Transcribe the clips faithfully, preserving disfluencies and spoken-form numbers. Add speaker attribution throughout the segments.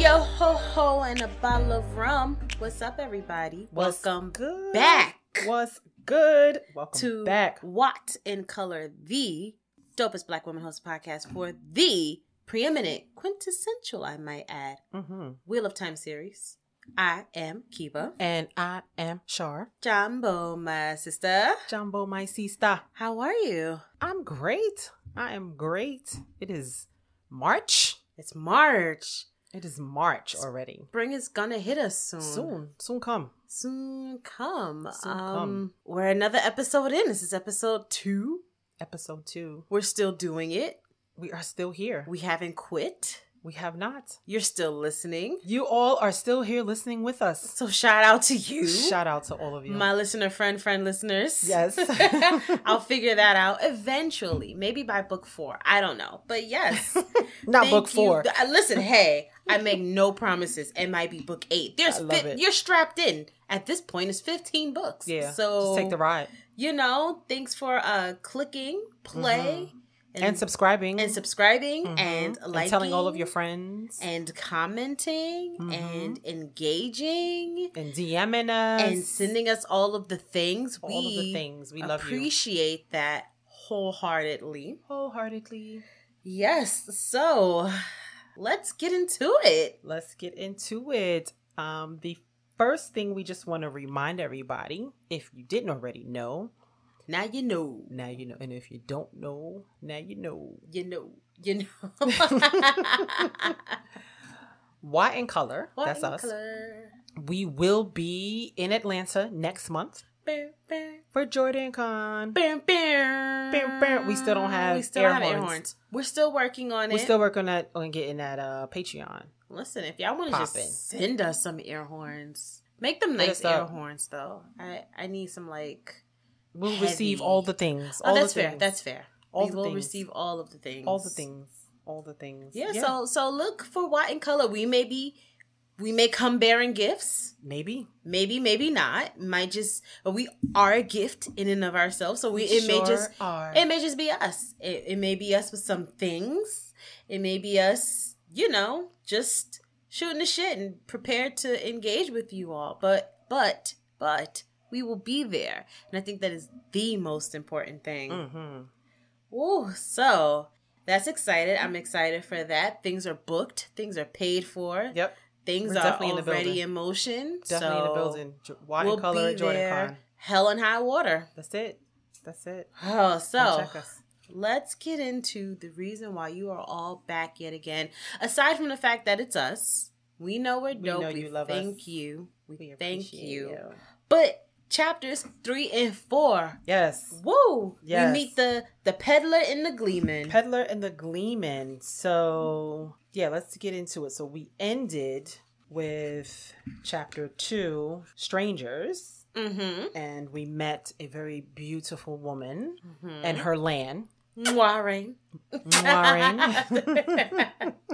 Speaker 1: Yo ho ho and a bottle of rum. What's up, everybody?
Speaker 2: What's
Speaker 1: Welcome
Speaker 2: good?
Speaker 1: back.
Speaker 2: What's good? Welcome
Speaker 1: to
Speaker 2: back.
Speaker 1: WoT In Color, the dopest Black women host podcast for the preeminent, quintessential, I might add,
Speaker 2: Mm-hmm.
Speaker 1: Wheel of Time series. I am Keba.
Speaker 2: And I am Shar.
Speaker 1: Jumbo, my sister.
Speaker 2: Jumbo, my sister.
Speaker 1: How are you?
Speaker 2: I'm great. I am great. It is March.
Speaker 1: It's March.
Speaker 2: It is March already.
Speaker 1: Spring is gonna hit us soon.
Speaker 2: Soon. Soon come.
Speaker 1: Soon come.
Speaker 2: Soon
Speaker 1: um,
Speaker 2: come.
Speaker 1: We're another episode in. This is episode two.
Speaker 2: Episode two.
Speaker 1: We're still doing it.
Speaker 2: We are still here.
Speaker 1: We haven't quit.
Speaker 2: We have not.
Speaker 1: You're still listening.
Speaker 2: You all are still here listening with us.
Speaker 1: So shout out to you.
Speaker 2: Shout out to all of you.
Speaker 1: My listener friend, friend listeners.
Speaker 2: Yes.
Speaker 1: I'll figure that out eventually. Maybe by book four. I don't know. But yes.
Speaker 2: Not book four.
Speaker 1: You. Listen, hey, I make no promises. It might be book eight. There's
Speaker 2: I love
Speaker 1: fi-
Speaker 2: it.
Speaker 1: You're strapped in. At this point, it's fifteen books.
Speaker 2: Yeah.
Speaker 1: So
Speaker 2: just take the ride.
Speaker 1: You know, thanks for uh clicking, play.
Speaker 2: Mm-hmm. And, and subscribing.
Speaker 1: And subscribing
Speaker 2: mm-hmm.
Speaker 1: and liking.
Speaker 2: And telling all of your friends.
Speaker 1: And commenting.
Speaker 2: Mm-hmm.
Speaker 1: And engaging.
Speaker 2: And DMing us.
Speaker 1: And sending us all of the things.
Speaker 2: All
Speaker 1: we
Speaker 2: of the things. We love you.
Speaker 1: Appreciate that wholeheartedly.
Speaker 2: Wholeheartedly.
Speaker 1: Yes. So, let's get into it.
Speaker 2: Let's get into it. Um, the first thing we just want to remind everybody, if you didn't already know,
Speaker 1: now you know.
Speaker 2: Now you know. And if you don't know, now you know.
Speaker 1: You know. You know.
Speaker 2: WoT In Color.
Speaker 1: WoT
Speaker 2: That's
Speaker 1: In
Speaker 2: us.
Speaker 1: Color.
Speaker 2: We will be in Atlanta next month
Speaker 1: Bam, bam.
Speaker 2: for Jordan Con.
Speaker 1: Bam, bam.
Speaker 2: Bam, bam. We still don't have
Speaker 1: we still
Speaker 2: air
Speaker 1: don't have
Speaker 2: horns.
Speaker 1: air horns. We're still working on it.
Speaker 2: We're still working on, on getting that uh, Patreon.
Speaker 1: Listen, if y'all want to just
Speaker 2: Poppin'.
Speaker 1: send us some air horns, make them
Speaker 2: Hit
Speaker 1: nice
Speaker 2: us
Speaker 1: air
Speaker 2: up.
Speaker 1: horns though. I I need some like.
Speaker 2: We'll
Speaker 1: heavy.
Speaker 2: receive all the things.
Speaker 1: Oh,
Speaker 2: All
Speaker 1: that's
Speaker 2: the
Speaker 1: fair.
Speaker 2: things.
Speaker 1: That's fair.
Speaker 2: All
Speaker 1: we
Speaker 2: the
Speaker 1: will
Speaker 2: things.
Speaker 1: receive all of the things.
Speaker 2: All the things. All the things.
Speaker 1: Yeah, So so look for WoT In Color. We may be, we may come bearing gifts.
Speaker 2: Maybe.
Speaker 1: Maybe, maybe not. Might just, but we are a gift in and of ourselves. So we,
Speaker 2: We
Speaker 1: it may
Speaker 2: sure
Speaker 1: just,
Speaker 2: are.
Speaker 1: it may just be us. It, it may be us with some things. It may be us, you know, just shooting the shit and prepared to engage with you all. But, but, but we will be there, and I think that is the most important thing.
Speaker 2: Mm-hmm.
Speaker 1: Ooh, so that's excited. I'm excited for that. Things are booked. Things are paid for.
Speaker 2: Yep.
Speaker 1: Things
Speaker 2: We're
Speaker 1: are
Speaker 2: definitely in the
Speaker 1: already
Speaker 2: building.
Speaker 1: in motion.
Speaker 2: Definitely
Speaker 1: so
Speaker 2: in the building. WoT
Speaker 1: we'll
Speaker 2: In Color
Speaker 1: be
Speaker 2: at Jordan
Speaker 1: there.
Speaker 2: Con.
Speaker 1: Hell and high water.
Speaker 2: That's it. That's it.
Speaker 1: Oh,
Speaker 2: Come
Speaker 1: so
Speaker 2: check us.
Speaker 1: let's get into the reason why you are all back yet again. Aside from the fact that it's us, we know we're
Speaker 2: We
Speaker 1: dope.
Speaker 2: know
Speaker 1: We,
Speaker 2: you love
Speaker 1: thank
Speaker 2: us.
Speaker 1: you. We,
Speaker 2: We
Speaker 1: thank
Speaker 2: appreciate
Speaker 1: you.
Speaker 2: you.
Speaker 1: But chapters three and four.
Speaker 2: Yes.
Speaker 1: Woo!
Speaker 2: Yes.
Speaker 1: We meet the the Peddler and the Gleeman.
Speaker 2: Peddler and the Gleeman. So, yeah, let's get into it. So, we ended with chapter two, Strangers.
Speaker 1: Mm-hmm.
Speaker 2: And we met a very beautiful woman
Speaker 1: Mm-hmm.
Speaker 2: and her land.
Speaker 1: Moiraine.
Speaker 2: Moiraine.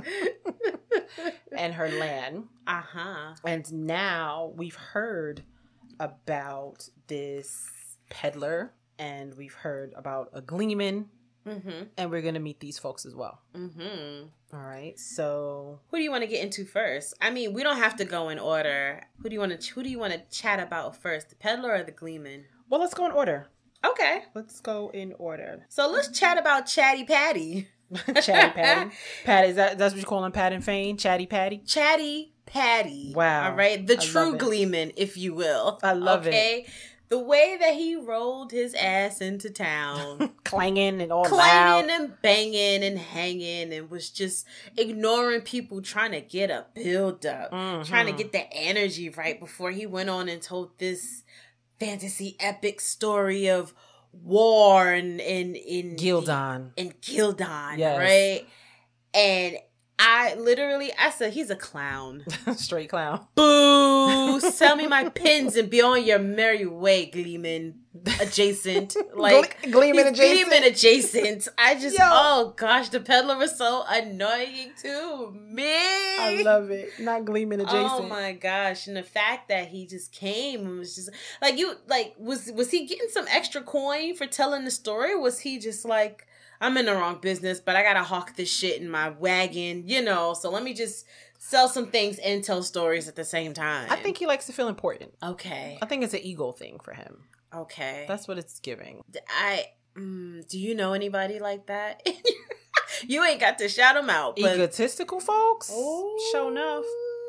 Speaker 2: and her land.
Speaker 1: Uh-huh.
Speaker 2: And now we've heard about this peddler, and we've heard about a gleeman,
Speaker 1: Mm-hmm.
Speaker 2: and we're going to meet these folks as well.
Speaker 1: Mm-hmm.
Speaker 2: All right. So
Speaker 1: Who do you want to get into first? I mean, we don't have to go in order. Who do you want to Who do you want to chat about first, the Peddler or the Gleeman?
Speaker 2: well, let's go in order.
Speaker 1: Okay,
Speaker 2: Let's go in order.
Speaker 1: so let's chat about Chatty Patty.
Speaker 2: Chatty Patty. Patty, is that that's what you call him, Pat and Fane? Chatty Patty?
Speaker 1: Chatty Patty.
Speaker 2: Wow.
Speaker 1: All right, the
Speaker 2: I
Speaker 1: true
Speaker 2: love it.
Speaker 1: Gleeman, if you will.
Speaker 2: I love it.
Speaker 1: Okay, the way that he rolled his ass into town.
Speaker 2: Clanging and all
Speaker 1: Clanging
Speaker 2: loud.
Speaker 1: and banging and hanging and was just ignoring people trying to get a build up,
Speaker 2: Mhm.
Speaker 1: trying to get the energy right before he went on and told this fantasy epic story of war and in in
Speaker 2: Gildon.
Speaker 1: in Gildon,
Speaker 2: Yes.
Speaker 1: right? And I literally, I said, he's a clown.
Speaker 2: Straight clown.
Speaker 1: Boo! Sell me my pins and be on your merry way, Gleeman adjacent. Like,
Speaker 2: Gle- Gleeman
Speaker 1: he's
Speaker 2: adjacent.
Speaker 1: Gleeman adjacent. I just,
Speaker 2: Yo.
Speaker 1: oh gosh, the peddler was so annoying to me.
Speaker 2: I love it. Not Gleeman adjacent.
Speaker 1: Oh my gosh. And the fact that he just came and was just like, you, like, was, was he getting some extra coin for telling the story? Or was he just like, I'm in the wrong business, but I gotta hawk this shit in my wagon, you know, so let me just sell some things and tell stories at the same time.
Speaker 2: I think he likes to feel important.
Speaker 1: Okay.
Speaker 2: I think it's an ego thing for him.
Speaker 1: Okay.
Speaker 2: That's what it's giving.
Speaker 1: I mm, do you know anybody like that? You ain't got to shout them out. But...
Speaker 2: Egotistical folks?
Speaker 1: Oh,
Speaker 2: show enough.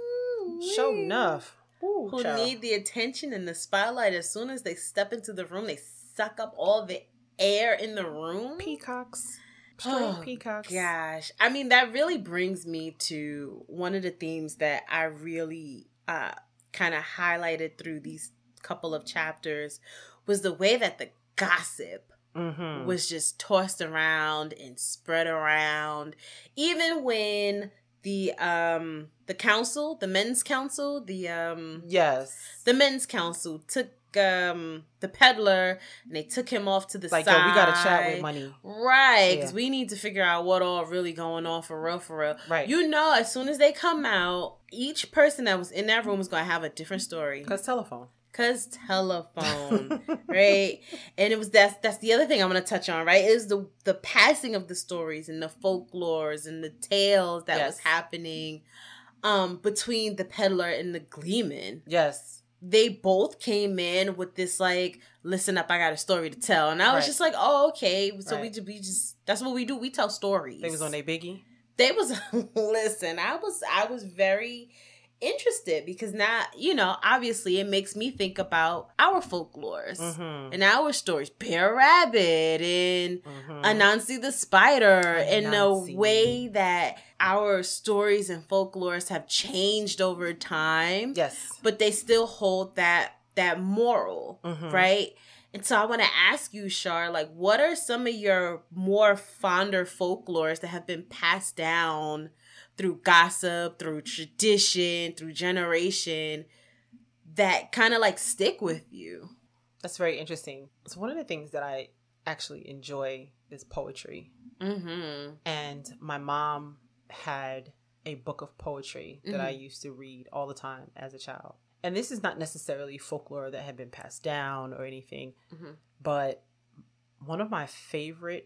Speaker 2: Show enough.
Speaker 1: Ooh, who child. Need the attention and the spotlight as soon as they step into the room. They suck up all the air in the room.
Speaker 2: Peacocks. Straight
Speaker 1: oh,
Speaker 2: peacocks.
Speaker 1: Gosh. I mean, that really brings me to one of the themes that I really uh, kind of highlighted through these couple of chapters was the way that the gossip mm-hmm. was just tossed around and spread around. Even when the um the council, the men's council, the um
Speaker 2: yes,
Speaker 1: the men's council took um the peddler and they took him off to the
Speaker 2: like,
Speaker 1: side.
Speaker 2: Like, we gotta chat with money,
Speaker 1: right? Because yeah. we need to figure out what all really going on for real, for real.
Speaker 2: Right?
Speaker 1: You know, as soon as they come out, each person that was in that room is gonna have a different story.
Speaker 2: Cause telephone.
Speaker 1: Cause telephone, right? And it was that's that's the other thing I'm gonna touch on, right? Is the the passing of the stories and the folklores and the tales that yes. was happening um between the peddler and the gleeman.
Speaker 2: Yes.
Speaker 1: They both came in with this like, listen up, I got a story to tell. And I was right. just like, oh, okay. So right. we, we just, that's what we do. We tell stories.
Speaker 2: They was on their biggie?
Speaker 1: They was, listen, I was, I was very interested because now, you know, obviously it makes me think about our folklores mm-hmm. and our stories. Bear Rabbit and mm-hmm. Anansi the Spider and the way that our stories and folklores have changed over time.
Speaker 2: Yes.
Speaker 1: But they still hold that that moral, mm-hmm. right? And so I want to ask you, Shar, like, what are some of your more fonder folklores that have been passed down through gossip, through tradition, through generation, that kind of like stick with you?
Speaker 2: That's very interesting. So one of the things that I actually enjoy is poetry. Mm-hmm. And my mom had a book of poetry that mm-hmm. I used to read all the time as a child. And this is not necessarily folklore that had been passed down or anything, mm-hmm. but one of my favorite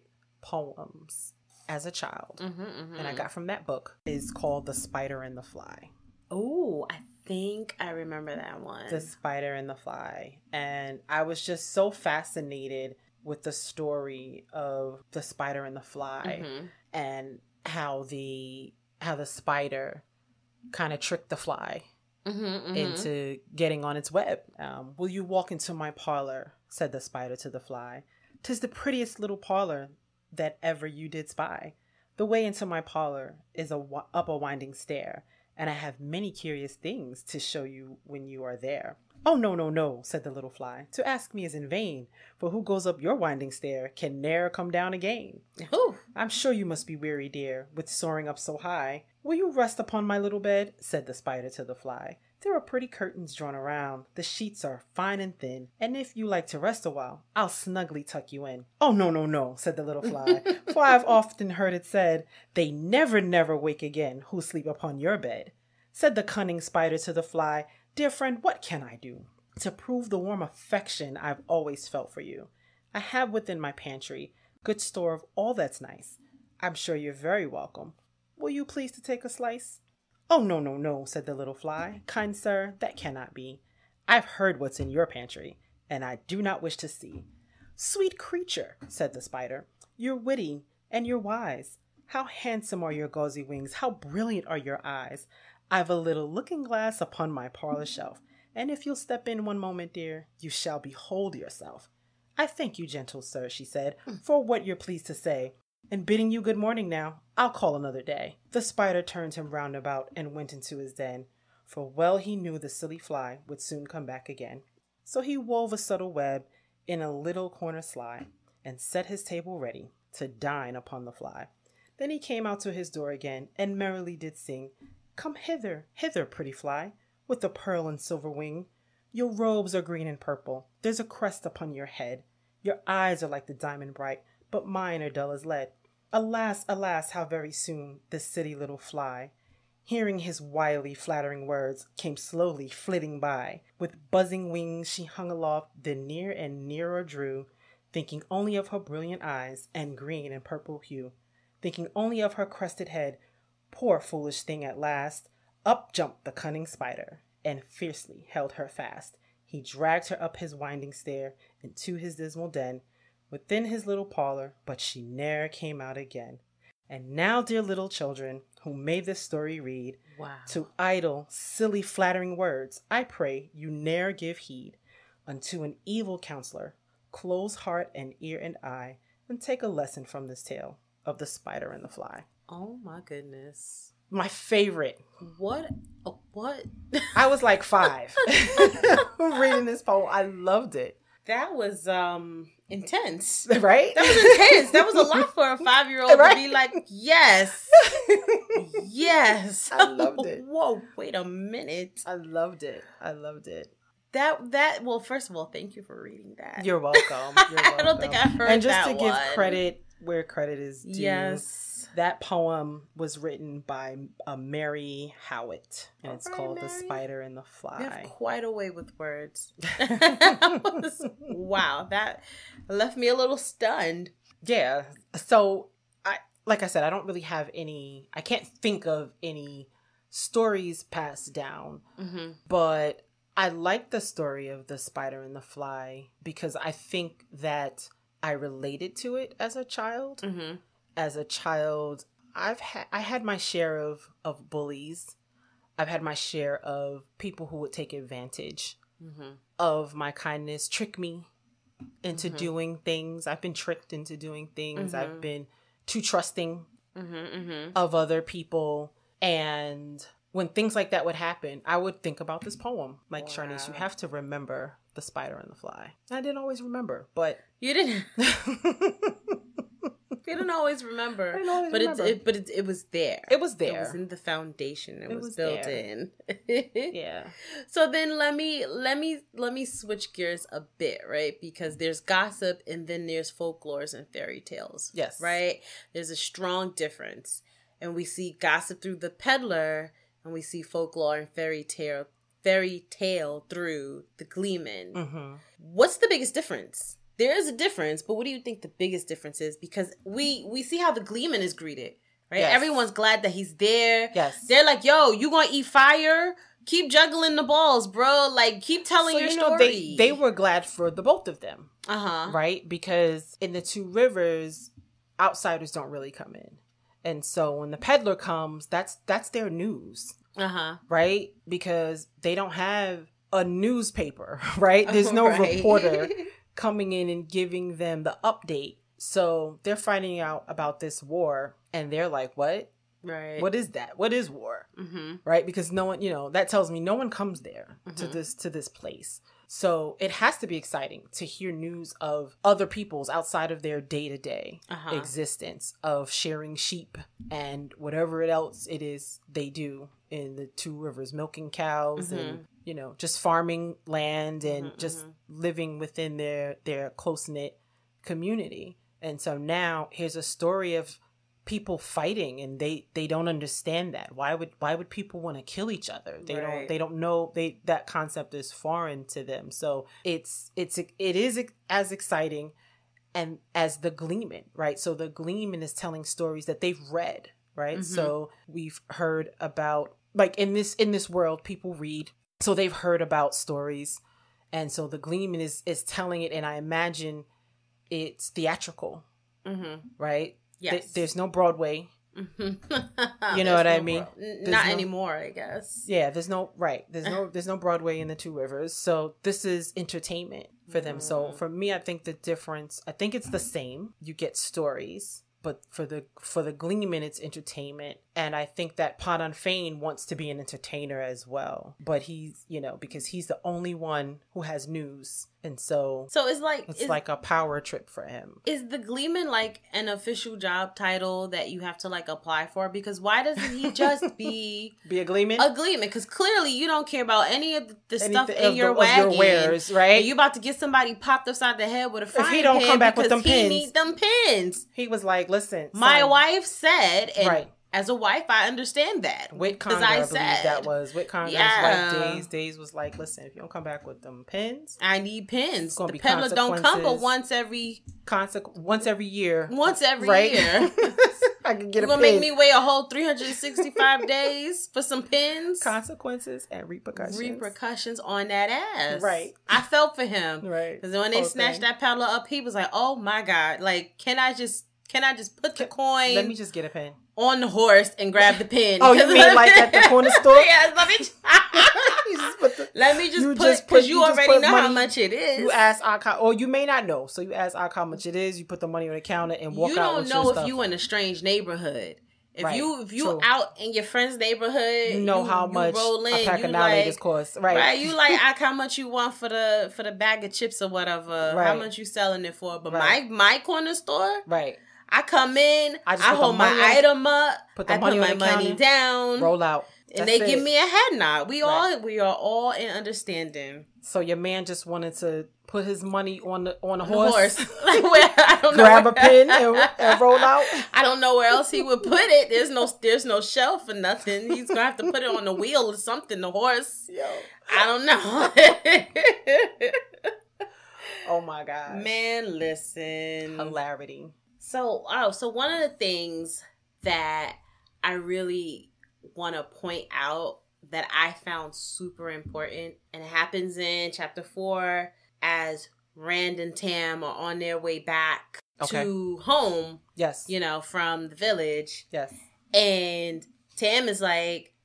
Speaker 2: poems as a child, mm-hmm, mm-hmm. and I got from that book, is called The Spider and the Fly.
Speaker 1: Oh, I think I remember that one.
Speaker 2: The Spider and the Fly. And I was just so fascinated with the story of the spider and the fly mm-hmm. and how the how the spider kind of tricked the fly mm-hmm, mm-hmm. into getting on its web. Um, Will you walk into my parlor, said the spider to the fly. 'Tis the prettiest little parlor that ever you did spy. The way into my parlor is a w- up a winding stair, and I have many curious things to show you when you are there. Oh, no, no, no, said the little fly. To ask me is in vain, for who goes up your winding stair can ne'er come down again.
Speaker 1: Ooh.
Speaker 2: I'm sure you must be weary, dear, with soaring up so high. Will you rest upon my little bed, said the spider to the fly. There are pretty curtains drawn around, the sheets are fine and thin, and if you like to rest a while, I'll snugly tuck you in. Oh, no, no, no, said the little fly, for I've often heard it said, they never, never wake again who sleep upon your bed. Said the cunning spider to the fly, dear friend, what can I do to prove the warm affection I've always felt for you? I have within my pantry good store of all that's nice. I'm sure you're very welcome. Will you please to take a slice? Oh, no, no, no, said the little fly. Kind sir, that cannot be. I've heard what's in your pantry, and I do not wish to see. Sweet creature, said the spider, you're witty and you're wise. How handsome are your gauzy wings, how brilliant are your eyes. I've a little looking-glass upon my parlor shelf, and if you'll step in one moment, dear, you shall behold yourself. I thank you, gentle sir, she said, for what you're pleased to say, and bidding you good morning now, I'll call another day. The spider turned him round about and went into his den, for well he knew the silly fly would soon come back again. So he wove a subtle web in a little corner sly, and set his table ready to dine upon the fly. Then he came out to his door again, and merrily did sing, Come hither, hither, pretty fly, with the pearl and silver wing. Your robes are green and purple, there's a crest upon your head. Your eyes are like the diamond bright, but mine are dull as lead. Alas, alas, how very soon the silly little fly, hearing his wily flattering words, came slowly flitting by. With buzzing wings she hung aloft, then near and nearer drew, thinking only of her brilliant eyes and green and purple hue, thinking only of her crested head. Poor foolish thing at last, Up jumped the cunning spider and fiercely held her fast. He dragged her up his winding stair into his dismal den within his little parlor, but she ne'er came out again. And now, dear little children, who may this story read,
Speaker 1: wow.
Speaker 2: to idle, silly, flattering words, I pray you ne'er give heed unto an evil counselor. Close heart and ear and eye, and take a lesson from this tale of the spider and the fly.
Speaker 1: Oh my goodness.
Speaker 2: My favorite.
Speaker 1: What? Oh, what?
Speaker 2: I was like five reading this poem. I loved it.
Speaker 1: That was um intense.
Speaker 2: Right?
Speaker 1: That was intense. That was a lot for a five-year-old right? to be like, yes. Yes.
Speaker 2: I loved it.
Speaker 1: Whoa, wait a minute.
Speaker 2: I loved it. I loved it.
Speaker 1: That, that, well, first of all, thank you for reading that.
Speaker 2: You're welcome. You're welcome.
Speaker 1: I don't think I heard that
Speaker 2: And just
Speaker 1: that
Speaker 2: to give
Speaker 1: one.
Speaker 2: credit where credit is due.
Speaker 1: Yes.
Speaker 2: That poem was written by uh, Mary Howitt, and
Speaker 1: All
Speaker 2: it's
Speaker 1: right,
Speaker 2: called
Speaker 1: Mary.
Speaker 2: The Spider and the Fly.
Speaker 1: You have quite a way with words. Wow, that left me a little stunned.
Speaker 2: Yeah. So, I like I said, I don't really have any, I can't think of any stories passed down,
Speaker 1: Mm-hmm.
Speaker 2: but I like the story of The Spider and the Fly because I think that I related to it as a child.
Speaker 1: Mm-hmm.
Speaker 2: As a child, I've had I had my share of, of bullies. I've had my share of people who would take advantage
Speaker 1: Mm-hmm.
Speaker 2: of my kindness, trick me into
Speaker 1: Mm-hmm.
Speaker 2: doing things. I've been tricked into doing things.
Speaker 1: Mm-hmm.
Speaker 2: I've been too trusting
Speaker 1: Mm-hmm. Mm-hmm.
Speaker 2: of other people. And when things like that would happen, I would think about this poem. Like,
Speaker 1: Wow.
Speaker 2: Sharnice, you have to remember the spider and the fly. I didn't always remember, but...
Speaker 1: You didn't. You didn't always remember,
Speaker 2: I didn't always
Speaker 1: but
Speaker 2: remember.
Speaker 1: It, it but it, it was there.
Speaker 2: It was
Speaker 1: It
Speaker 2: there.
Speaker 1: was in the foundation. It,
Speaker 2: It
Speaker 1: was,
Speaker 2: was
Speaker 1: built
Speaker 2: there.
Speaker 1: in.
Speaker 2: Yeah.
Speaker 1: So then let me let me let me switch gears a bit, right? Because there's gossip and then there's folklores and fairy tales.
Speaker 2: Yes.
Speaker 1: Right? There's a strong difference. And we see gossip through the peddler and we see folklore and fairy tale fairy tale through the gleeman.
Speaker 2: Mm-hmm.
Speaker 1: What's the biggest difference? There is a difference, but what do you think the biggest difference is? Because we we see how the gleeman is greeted, right?
Speaker 2: Yes.
Speaker 1: Everyone's glad that he's there.
Speaker 2: Yes.
Speaker 1: They're like, yo, you gonna eat fire? Keep juggling the balls, bro. Like, keep telling
Speaker 2: So,
Speaker 1: your
Speaker 2: you know,
Speaker 1: story.
Speaker 2: they, they were glad for the both of them,
Speaker 1: uh-huh.
Speaker 2: right? Because in the Two Rivers, outsiders don't really come in. And so when the peddler comes, that's that's their news,
Speaker 1: Uh-huh.
Speaker 2: right? Because they don't have a newspaper, right? There's no
Speaker 1: Right.
Speaker 2: reporter coming in and giving them the update. So they're finding out about this war and they're like, what?
Speaker 1: Right.
Speaker 2: What is that? What is war?
Speaker 1: Mm-hmm.
Speaker 2: Right? Because no one, you know, that tells me no one comes there to
Speaker 1: Mhm.
Speaker 2: this to this place. So it has to be exciting to hear news of other people's outside of their day-to-day
Speaker 1: Uh-huh.
Speaker 2: existence of sharing sheep and whatever else it is they do in the Two Rivers, milking cows
Speaker 1: Mhm.
Speaker 2: and, you know, just farming land and
Speaker 1: Mhm,
Speaker 2: just
Speaker 1: mhm.
Speaker 2: living within their their close-knit community. And so now here's a story of people fighting and they they don't understand that. Why would why would people want to kill each other? They
Speaker 1: Right.
Speaker 2: don't they don't know they that concept is foreign to them. So it's it's it is as exciting and as the Gleeman, right? So the Gleeman is telling stories that they've read, right?
Speaker 1: Mhm.
Speaker 2: So we've heard about, like, in this in this world people read, so they've heard about stories, and so the Gleeman is is telling it, and I imagine it's theatrical,
Speaker 1: Mm-hmm.
Speaker 2: right?
Speaker 1: Yes.
Speaker 2: Th- there's no Broadway.
Speaker 1: Mm-hmm.
Speaker 2: You know what I mean?
Speaker 1: Not
Speaker 2: no-
Speaker 1: anymore, I guess.
Speaker 2: Yeah, there's no right. There's no there's no Broadway in the Two Rivers. So this is entertainment for them. So
Speaker 1: Mhm.
Speaker 2: for me, I think the difference, I think it's the same. You get stories, but for the for the Gleeman, it's entertainment. And I think that Padan Fane wants to be an entertainer as well. But he's, you know, because he's the only one who has news. And so
Speaker 1: So it's like
Speaker 2: it's
Speaker 1: is,
Speaker 2: like a power trip for him.
Speaker 1: is the Gleeman like an official job title that you have to like apply for? Because why doesn't he just be
Speaker 2: Be a Gleeman?
Speaker 1: a Gleeman? Because clearly you don't care about any of the, the stuff
Speaker 2: Anything
Speaker 1: in
Speaker 2: of
Speaker 1: your
Speaker 2: the- of your
Speaker 1: wagon.
Speaker 2: wares, right?
Speaker 1: And you about to get somebody popped upside the head with a frying
Speaker 2: he don't
Speaker 1: pan
Speaker 2: come back with
Speaker 1: because
Speaker 2: them
Speaker 1: he
Speaker 2: pins.
Speaker 1: need them pins.
Speaker 2: He was like, listen,
Speaker 1: My
Speaker 2: son,
Speaker 1: wife said, and
Speaker 2: Right.
Speaker 1: as a wife, I understand that.
Speaker 2: Whit
Speaker 1: Because
Speaker 2: Conger, I,
Speaker 1: I
Speaker 2: believe
Speaker 1: said
Speaker 2: that was. Whit Conger's
Speaker 1: Yeah.
Speaker 2: wife, Days. Days was like, listen, if you don't come back with them pins,
Speaker 1: I need pins.
Speaker 2: It's gonna
Speaker 1: The
Speaker 2: be
Speaker 1: peddler don't come but
Speaker 2: consequences.
Speaker 1: once every
Speaker 2: consequ- once every year.
Speaker 1: once every
Speaker 2: Right?
Speaker 1: year.
Speaker 2: I can get
Speaker 1: you
Speaker 2: a
Speaker 1: gonna
Speaker 2: pin.
Speaker 1: make me wait a whole three hundred sixty-five days for some pins?
Speaker 2: Consequences and repercussions.
Speaker 1: Repercussions on that ass.
Speaker 2: Right.
Speaker 1: I felt for him.
Speaker 2: Right.
Speaker 1: Because when they
Speaker 2: Whole
Speaker 1: snatched
Speaker 2: thing.
Speaker 1: that peddler up, he was like, "Oh my god! Like, can I just can I just put the coin?
Speaker 2: Let me just get a pin
Speaker 1: on the horse and grab the pin."
Speaker 2: Oh, you mean like at the corner store?
Speaker 1: Yeah, let me.
Speaker 2: You just put the,
Speaker 1: let me just
Speaker 2: you
Speaker 1: put
Speaker 2: just
Speaker 1: because
Speaker 2: put-
Speaker 1: you,
Speaker 2: you just
Speaker 1: already
Speaker 2: put
Speaker 1: know
Speaker 2: money-
Speaker 1: how much it is.
Speaker 2: You ask Ak, or you may not know, so you ask Ak how much it is. You put the money on the counter and walk
Speaker 1: you
Speaker 2: out
Speaker 1: don't
Speaker 2: with
Speaker 1: know
Speaker 2: your
Speaker 1: if
Speaker 2: stuff.
Speaker 1: you in a strange neighborhood. If
Speaker 2: Right.
Speaker 1: you if you
Speaker 2: True.
Speaker 1: out in your friend's neighborhood,
Speaker 2: You know
Speaker 1: you,
Speaker 2: how
Speaker 1: you
Speaker 2: much
Speaker 1: roll in,
Speaker 2: a pack
Speaker 1: you
Speaker 2: of Nowlators
Speaker 1: like,
Speaker 2: cost, right?
Speaker 1: Right, you like ask how much you want for the for the bag of chips or whatever.
Speaker 2: Right.
Speaker 1: How much you selling it for? But
Speaker 2: Right.
Speaker 1: my my corner store,
Speaker 2: Right.
Speaker 1: I come in,
Speaker 2: I
Speaker 1: I,
Speaker 2: just put the
Speaker 1: hold my
Speaker 2: money on-
Speaker 1: item up,
Speaker 2: put the
Speaker 1: I
Speaker 2: money
Speaker 1: put
Speaker 2: on
Speaker 1: my
Speaker 2: the
Speaker 1: money
Speaker 2: counter,
Speaker 1: down,
Speaker 2: Roll out.
Speaker 1: and
Speaker 2: That's
Speaker 1: they give
Speaker 2: it.
Speaker 1: me a head nod. We
Speaker 2: Right.
Speaker 1: all we are all in understanding.
Speaker 2: So your man just wanted to put his money on the on a
Speaker 1: On the
Speaker 2: horse,
Speaker 1: horse. Like, where, I don't know
Speaker 2: grab a
Speaker 1: where-
Speaker 2: pin, and, and roll out.
Speaker 1: I don't know where else he would put it. There's no there's no shelf or nothing. He's gonna have to put it on the wheel or something. The horse.
Speaker 2: Yo.
Speaker 1: I don't know.
Speaker 2: Oh my god.
Speaker 1: Man, listen.
Speaker 2: Hilarity.
Speaker 1: So, oh, so one of the things that I really want to point out that I found super important, and it happens in chapter four as Rand and Tam are on their way back
Speaker 2: Okay.
Speaker 1: to home,
Speaker 2: Yes.
Speaker 1: you know, from the village.
Speaker 2: Yes.
Speaker 1: And Tam is like,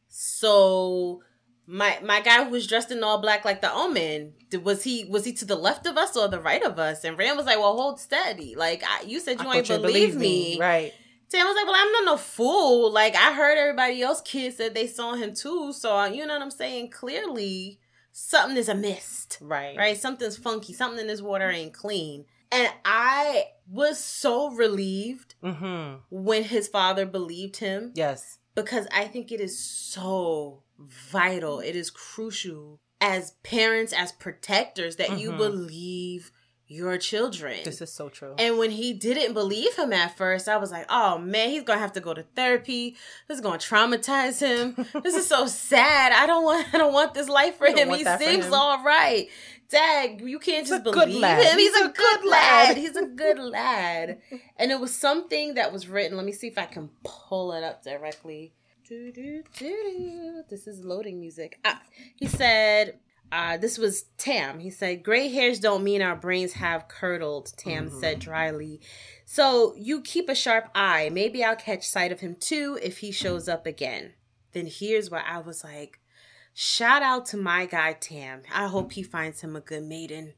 Speaker 1: so my my guy who was dressed in all black like the Omen, did- was he was he to the left of us or the right of us? And Rand was like, well, hold steady. Like, I, you said you
Speaker 2: I
Speaker 1: ain't
Speaker 2: thought
Speaker 1: believe,
Speaker 2: you
Speaker 1: me.
Speaker 2: Right.
Speaker 1: Tam was like, well, I'm not no fool. Like, I heard everybody else kids said they saw him too. So, you know what I'm saying? Clearly, something is amiss.
Speaker 2: Right.
Speaker 1: Right? Something's funky. Something in this water ain't clean. And I was so relieved
Speaker 2: Mm-hmm.
Speaker 1: when his father believed him.
Speaker 2: Yes.
Speaker 1: Because I think it is so vital. It is crucial as parents, as protectors, that you
Speaker 2: Mhm.
Speaker 1: believe your children.
Speaker 2: This is so true.
Speaker 1: And when he didn't believe him at first, I was like, oh man, he's gonna have to go to therapy. This is gonna traumatize him. This is so sad. I don't want I don't want this life for
Speaker 2: You don't
Speaker 1: him.
Speaker 2: want
Speaker 1: He
Speaker 2: that for
Speaker 1: seems
Speaker 2: him.
Speaker 1: all right. Dad, you can't
Speaker 2: He's
Speaker 1: just
Speaker 2: a good
Speaker 1: believe
Speaker 2: lad.
Speaker 1: him. He's,
Speaker 2: He's
Speaker 1: a,
Speaker 2: a
Speaker 1: good
Speaker 2: good
Speaker 1: lad.
Speaker 2: lad.
Speaker 1: He's a good lad. And it was something that was written. Let me see if I can pull it up directly. Do, do, do. This is loading music. Ah, he said, uh, this was Tam. He said, gray hairs don't mean our brains have curdled, Tam
Speaker 2: Mhm.
Speaker 1: said dryly. So you keep a sharp eye. Maybe I'll catch sight of him too if he shows up again. Then here's where I was like, shout out to my guy Tam. I hope he finds him a good maiden.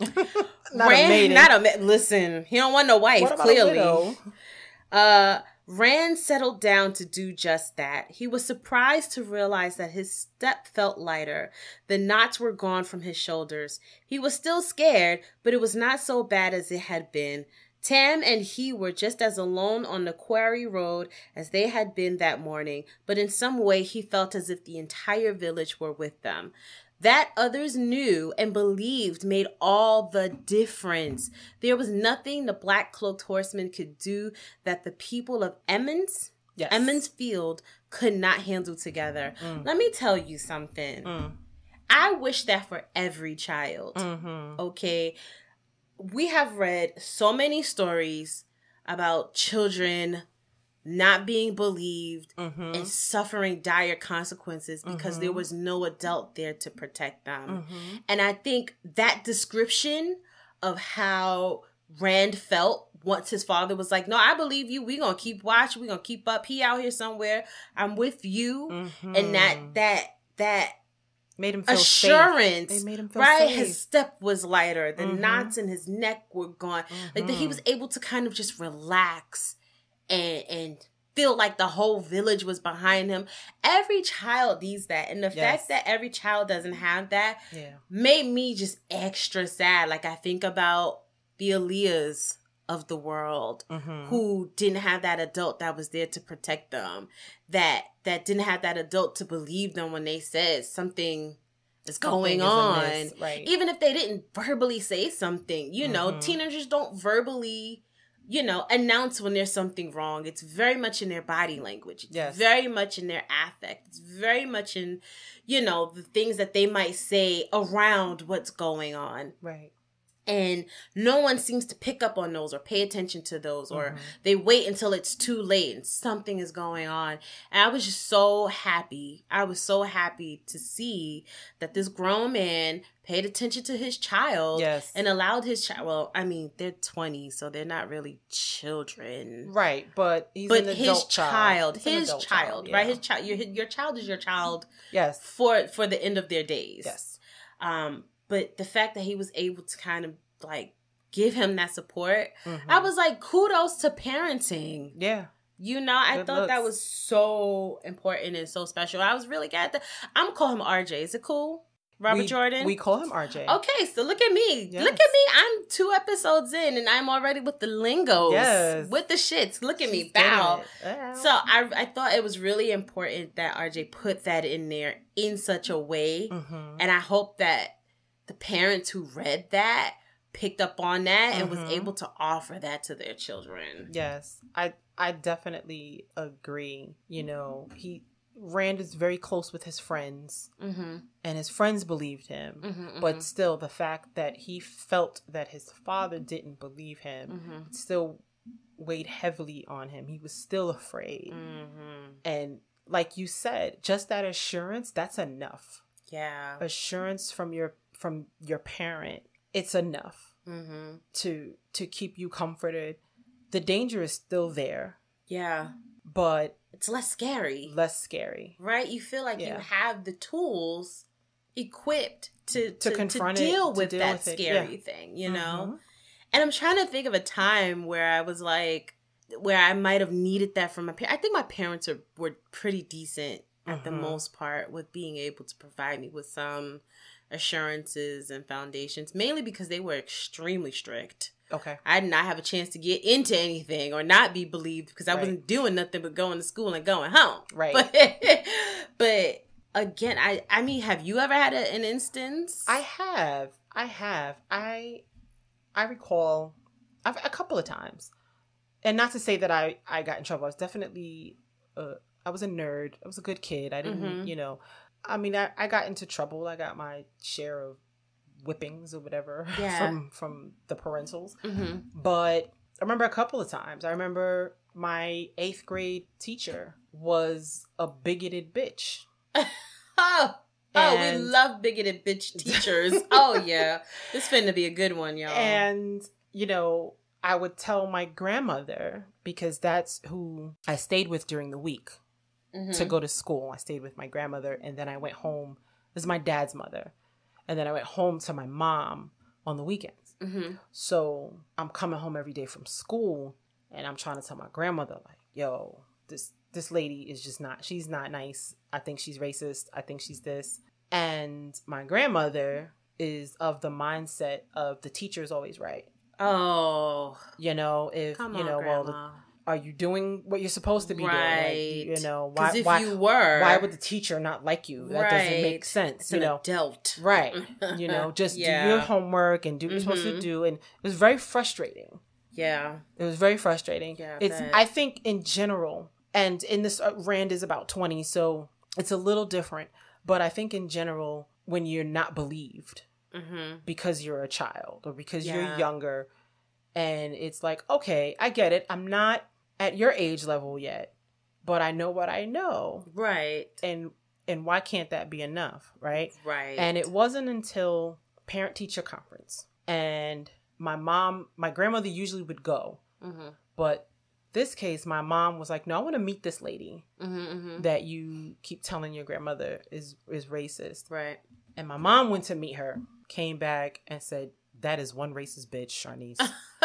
Speaker 2: Not
Speaker 1: Rand,
Speaker 2: a maiden.
Speaker 1: Not a ma- listen. He don't want no wife.
Speaker 2: What about
Speaker 1: clearly.
Speaker 2: a widow?
Speaker 1: Uh, Rand settled down to do just that. He was surprised to realize that his step felt lighter. The knots were gone from his shoulders. He was still scared, but it was not so bad as it had been. Tam and he were just as alone on the quarry road as they had been that morning, but in some way he felt as if the entire village were with them. That others knew and believed made all the difference. There was nothing the black-cloaked horseman could do that the people of Emmons,
Speaker 2: Yes.
Speaker 1: Emmons Field could not handle together.
Speaker 2: Mm.
Speaker 1: Let me tell you something.
Speaker 2: Mm.
Speaker 1: I wish that for every child.
Speaker 2: Mm-hmm.
Speaker 1: Okay? We have read so many stories about children not being believed
Speaker 2: Mm-hmm.
Speaker 1: and suffering dire consequences because
Speaker 2: Mhm.
Speaker 1: there was no adult there to protect them.
Speaker 2: Mm-hmm.
Speaker 1: And I think that description of how Rand felt once his father was like, no, I believe you. We're going to keep watch. We're going to keep up. He out here somewhere. I'm with you.
Speaker 2: Mm-hmm.
Speaker 1: And that, that, that
Speaker 2: made him feel
Speaker 1: assurance,
Speaker 2: safe. They made him feel
Speaker 1: right?
Speaker 2: safe.
Speaker 1: His step was lighter. The
Speaker 2: Mhm.
Speaker 1: knots in his neck were gone. Like that he
Speaker 2: Mhm.
Speaker 1: was able to kind of just relax and and feel like the whole village was behind him. Every child needs that. And the
Speaker 2: Yes.
Speaker 1: fact that every child doesn't have that
Speaker 2: Yeah.
Speaker 1: made me just extra sad. Like I think about the Aaliyahs of the world
Speaker 2: Mm-hmm.
Speaker 1: who didn't have that adult that was there to protect them, that that didn't have that adult to believe them when they said something is going
Speaker 2: Something is
Speaker 1: on.
Speaker 2: amiss, right.
Speaker 1: Even if they didn't verbally say something, you know,
Speaker 2: Mhm.
Speaker 1: teenagers don't verbally, you know, announce when there's something wrong. It's very much in their body language. It's
Speaker 2: Yes.
Speaker 1: very much in their affect. It's very much in, you know, the things that they might say around what's going on.
Speaker 2: Right.
Speaker 1: And no one seems to pick up on those or pay attention to those, or
Speaker 2: Mm-hmm.
Speaker 1: they wait until it's too late and something is going on. And I was just so happy. I was so happy to see that this grown man paid attention to his child,
Speaker 2: yes,
Speaker 1: and allowed his child. Well, I mean, they're twenty, so they're not really children,
Speaker 2: right? But he's
Speaker 1: but
Speaker 2: an
Speaker 1: his
Speaker 2: adult
Speaker 1: child,
Speaker 2: child.
Speaker 1: his
Speaker 2: child,
Speaker 1: child,
Speaker 2: yeah.
Speaker 1: right? His child, your your child is your child.
Speaker 2: Yes,
Speaker 1: for for the end of their days.
Speaker 2: yes.
Speaker 1: Um, but the fact that he was able to kind of like give him that support,
Speaker 2: Mm-hmm.
Speaker 1: I was like, kudos to parenting.
Speaker 2: Yeah.
Speaker 1: You know, I
Speaker 2: Good
Speaker 1: thought that
Speaker 2: looks.
Speaker 1: was so important and so special. I was really glad that I'm gonna call him R J. Is it cool? Robert
Speaker 2: we,
Speaker 1: Jordan?
Speaker 2: We call him R J.
Speaker 1: Okay, so look at me.
Speaker 2: Yes.
Speaker 1: Look at me. I'm two episodes in and I'm already with the lingos.
Speaker 2: Yes.
Speaker 1: With the shits. Look at me.
Speaker 2: She's getting
Speaker 1: Bow.
Speaker 2: it. Yeah.
Speaker 1: So I I thought it was really important that R J put that in there in such a way.
Speaker 2: Mm-hmm.
Speaker 1: And I hope that the parents who read that picked up on that and
Speaker 2: Mm-hmm.
Speaker 1: was able to offer that to their children.
Speaker 2: Yes, I I definitely agree. You know, he Rand is very close with his friends,
Speaker 1: Mm-hmm.
Speaker 2: and his friends believed him.
Speaker 1: Mm-hmm,
Speaker 2: But still, the fact that he felt that his father didn't believe him
Speaker 1: mm-hmm.
Speaker 2: still weighed heavily on him. He was still afraid.
Speaker 1: Mm-hmm.
Speaker 2: And like you said, just that assurance, that's enough.
Speaker 1: Yeah.
Speaker 2: Assurance from your from your parent, it's enough
Speaker 1: Mm-hmm.
Speaker 2: to to keep you comforted. The danger is still there,
Speaker 1: Yeah.
Speaker 2: but
Speaker 1: It's less scary.
Speaker 2: less scary.
Speaker 1: Right? You feel like
Speaker 2: Yeah.
Speaker 1: you have the tools equipped to, to,
Speaker 2: To
Speaker 1: to,
Speaker 2: confront it,
Speaker 1: deal
Speaker 2: to
Speaker 1: with
Speaker 2: deal
Speaker 1: that
Speaker 2: with it,
Speaker 1: scary
Speaker 2: yeah.
Speaker 1: thing, you know?
Speaker 2: Mhm.
Speaker 1: And I'm trying to think of a time where I was like, where I might have needed that from my parents. I think my parents are, were pretty decent at the
Speaker 2: Mhm.
Speaker 1: most part with being able to provide me with some assurances and foundations, mainly because they were extremely strict.
Speaker 2: Okay.
Speaker 1: I did not have a chance to get into anything or not be believed because I
Speaker 2: Right.
Speaker 1: wasn't doing nothing but going to school and going home.
Speaker 2: Right.
Speaker 1: But, but again, I, I mean, have you ever had a, an instance?
Speaker 2: I have. I have. I I recall I've, a couple of times. And not to say that I, I got in trouble. I was definitely, uh, I was a nerd. I was a good kid. I didn't,
Speaker 1: Mhm.
Speaker 2: you know, I mean, I, I got into trouble. I got my share of whippings or whatever
Speaker 1: Yeah.
Speaker 2: from, from the parentals.
Speaker 1: Mm-hmm.
Speaker 2: But I remember a couple of times. I remember my eighth grade teacher was a bigoted bitch.
Speaker 1: Oh, oh, we
Speaker 2: And-
Speaker 1: love bigoted bitch teachers. Oh, yeah. This finna be a good one, y'all.
Speaker 2: And, you know, I would tell my grandmother, because that's who I stayed with during the week
Speaker 1: Mhm.
Speaker 2: to go to school. I stayed with my grandmother, and then I went home. This is my dad's mother. And then I went home to my mom on the weekends.
Speaker 1: Mhm.
Speaker 2: So I'm coming home every day from school, and I'm trying to tell my grandmother, like, yo, this this lady is just not, she's not nice. I think she's racist. I think she's this. And my grandmother is of the mindset of the teacher's always right.
Speaker 1: Oh,
Speaker 2: You know, if,
Speaker 1: come
Speaker 2: you
Speaker 1: on,
Speaker 2: know, well, the,
Speaker 1: Grandma.
Speaker 2: are you doing what you're supposed to be
Speaker 1: Right.
Speaker 2: doing? Like, you know, why,
Speaker 1: Because if
Speaker 2: why,
Speaker 1: you were,
Speaker 2: why would the teacher not like you? That doesn't
Speaker 1: Right.
Speaker 2: make sense,
Speaker 1: it's
Speaker 2: you
Speaker 1: an
Speaker 2: know?
Speaker 1: adult.
Speaker 2: Right. You know, just
Speaker 1: Yeah.
Speaker 2: do your homework and do what you're supposed to
Speaker 1: Mhm.
Speaker 2: do. And it was very frustrating.
Speaker 1: Yeah.
Speaker 2: It was very frustrating.
Speaker 1: Yeah, I
Speaker 2: it's,
Speaker 1: bet.
Speaker 2: I think in general, and in this, uh, Rand is about twenty, so it's a little different. But I think in general, when you're not believed
Speaker 1: Mm-hmm.
Speaker 2: because you're a child or because
Speaker 1: Yeah.
Speaker 2: you're younger, and it's like, okay, I get it. I'm not at your age level yet, but I know what I know.
Speaker 1: Right.
Speaker 2: And and why can't that be enough, right?
Speaker 1: Right.
Speaker 2: And it wasn't until parent-teacher conference, and my mom, my grandmother usually would go,
Speaker 1: Mm-hmm.
Speaker 2: but this case, my mom was like, no, I want to meet this lady
Speaker 1: Mm-hmm. Mm-hmm.
Speaker 2: that you keep telling your grandmother is is racist.
Speaker 1: Right.
Speaker 2: And my mom went to meet her, came back and said, that is one racist bitch, Sharnice.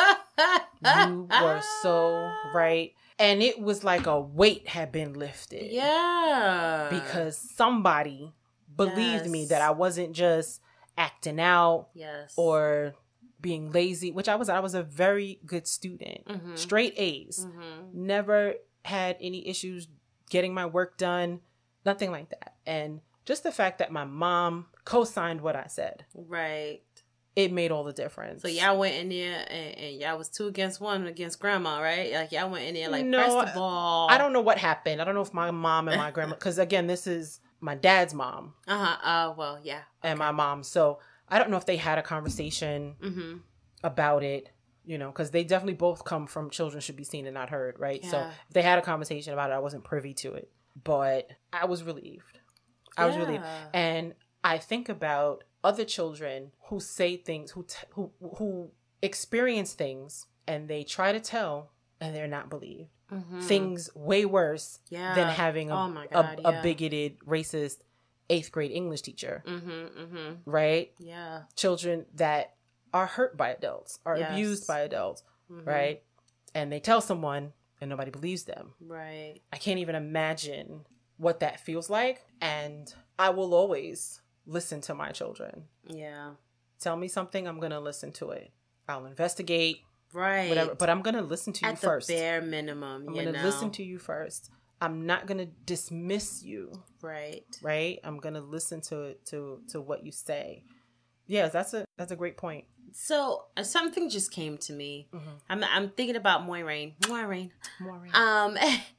Speaker 2: You were so right. And it was like a weight had been lifted.
Speaker 1: Yeah.
Speaker 2: Because somebody believed me
Speaker 1: Yes.
Speaker 2: that I wasn't just acting out
Speaker 1: Yes.
Speaker 2: or being lazy, which I was. I was a very good student.
Speaker 1: Mhm.
Speaker 2: Straight A's.
Speaker 1: Mm-hmm.
Speaker 2: Never had any issues getting my work done. Nothing like that. And just the fact that my mom co-signed what I said,
Speaker 1: Right.
Speaker 2: it made all the difference.
Speaker 1: So y'all went in there and, and y'all was two against one against grandma, right? Like y'all went in there like,
Speaker 2: No,
Speaker 1: press the ball.
Speaker 2: I don't know what happened. I don't know if my mom and my grandma, because again, this is my dad's mom
Speaker 1: Uh-huh. Uh, well, yeah.
Speaker 2: and my mom. So I don't know if they had a conversation
Speaker 1: Mm-hmm.
Speaker 2: about it, you know, because they definitely both come from children should be seen and not heard, right?
Speaker 1: Yeah.
Speaker 2: So if they had a conversation about it, I wasn't privy to it, but I was relieved. I was
Speaker 1: Yeah.
Speaker 2: relieved. And I think about other children who say things, who, t- who, who experience things and they try to tell and they're not believed. Mm-hmm. Things way worse yeah. than having a,
Speaker 1: oh my God,
Speaker 2: a,
Speaker 1: yeah.
Speaker 2: a bigoted, racist eighth grade English teacher.
Speaker 1: Mm-hmm, mm-hmm.
Speaker 2: Right?
Speaker 1: Yeah.
Speaker 2: Children that are hurt by adults, are yes. abused by adults, mm-hmm. right? And they tell someone and nobody believes them.
Speaker 1: Right.
Speaker 2: I can't even imagine what that feels like. And I will always listen to my children.
Speaker 1: Yeah.
Speaker 2: Tell me something, I'm going to listen to it. I'll investigate.
Speaker 1: Right.
Speaker 2: Whatever, but I'm going to listen to you
Speaker 1: At
Speaker 2: first.
Speaker 1: At the bare minimum,
Speaker 2: I'm
Speaker 1: going
Speaker 2: to listen to you first. I'm not going to dismiss you.
Speaker 1: Right.
Speaker 2: Right? I'm going to listen to to to what you say. Yeah, that's a that's a great point.
Speaker 1: So, uh, something just came to me. Mm-hmm. I'm I'm thinking about Moiraine. Moiraine.
Speaker 2: Moiraine.
Speaker 1: Um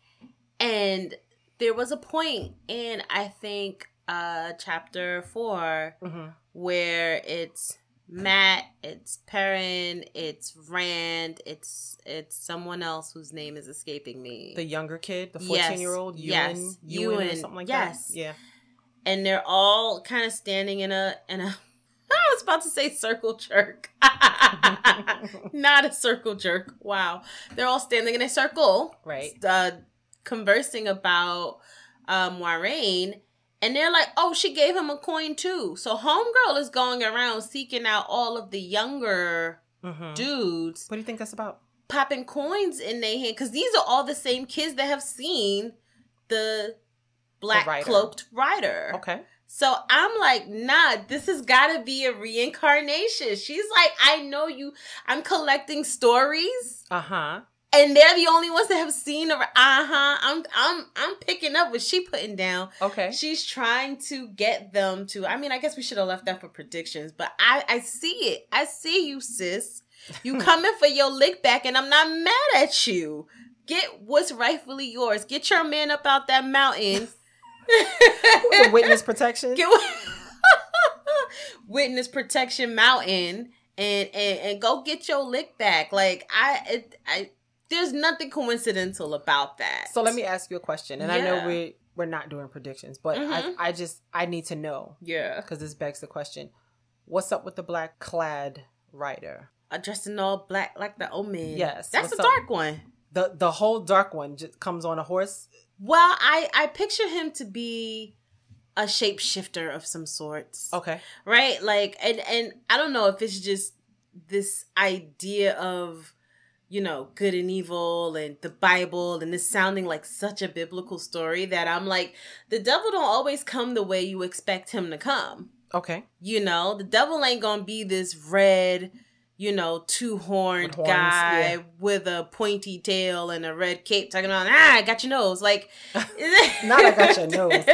Speaker 1: and there was a point in I think uh chapter four mm-hmm. where it's Matt, it's Perrin, it's Rand, it's it's someone else whose name is escaping me.
Speaker 2: The younger kid, the fourteen-year-old,
Speaker 1: yes.
Speaker 2: Ewan,
Speaker 1: yes.
Speaker 2: Ewan, Ewan or something like
Speaker 1: yes.
Speaker 2: that. Yeah.
Speaker 1: And they're all kind of standing in a in a I was about to say circle jerk. Not a circle jerk. Wow. They're all standing in a circle.
Speaker 2: Right.
Speaker 1: Uh, conversing about um, Moiraine. And they're like, oh, she gave him a coin too. So Homegirl is going around seeking out all of the younger mm-hmm. dudes.
Speaker 2: What do you think that's about?
Speaker 1: Popping coins in their hand. Because these are all the same kids that have seen the black
Speaker 2: the
Speaker 1: cloaked rider.
Speaker 2: Okay.
Speaker 1: So I'm like, nah, this has got to be a reincarnation. She's like, I know you. I'm collecting stories.
Speaker 2: Uh-huh.
Speaker 1: And they're the only ones that have seen her. Uh-huh. I'm I'm I'm picking up what she putting down.
Speaker 2: Okay.
Speaker 1: She's trying to get them to, I mean, I guess we should have left that for predictions, but I, I see it. I see you, sis. You coming for your lick back, and I'm not mad at you. Get what's rightfully yours. Get your man up out that mountain.
Speaker 2: The witness protection.
Speaker 1: Get, witness protection mountain and, and and go get your lick back. Like I it, I there's nothing coincidental about that.
Speaker 2: So let me ask you a question. And
Speaker 1: yeah.
Speaker 2: I know we we're not doing predictions, but
Speaker 1: mm-hmm.
Speaker 2: I I just I need to know.
Speaker 1: Yeah.
Speaker 2: Because this begs the question. What's up with the black clad rider?
Speaker 1: Uh, dressed in all black like the omen.
Speaker 2: Yes.
Speaker 1: That's the
Speaker 2: up?
Speaker 1: dark one.
Speaker 2: The the whole dark one just comes on a horse.
Speaker 1: Well, I, I picture him to be a shapeshifter of some sorts.
Speaker 2: Okay.
Speaker 1: Right? Like, and, and I don't know if it's just this idea of, you know, good and evil and the Bible and this sounding like such a biblical story that I'm like, the devil don't always come the way you expect him to come.
Speaker 2: Okay.
Speaker 1: You know, the devil ain't gonna be this red, you know, two-horned
Speaker 2: with horns,
Speaker 1: guy
Speaker 2: yeah.
Speaker 1: with a pointy tail and a red cape talking about, ah, I got your nose. Like,
Speaker 2: not I got your nose.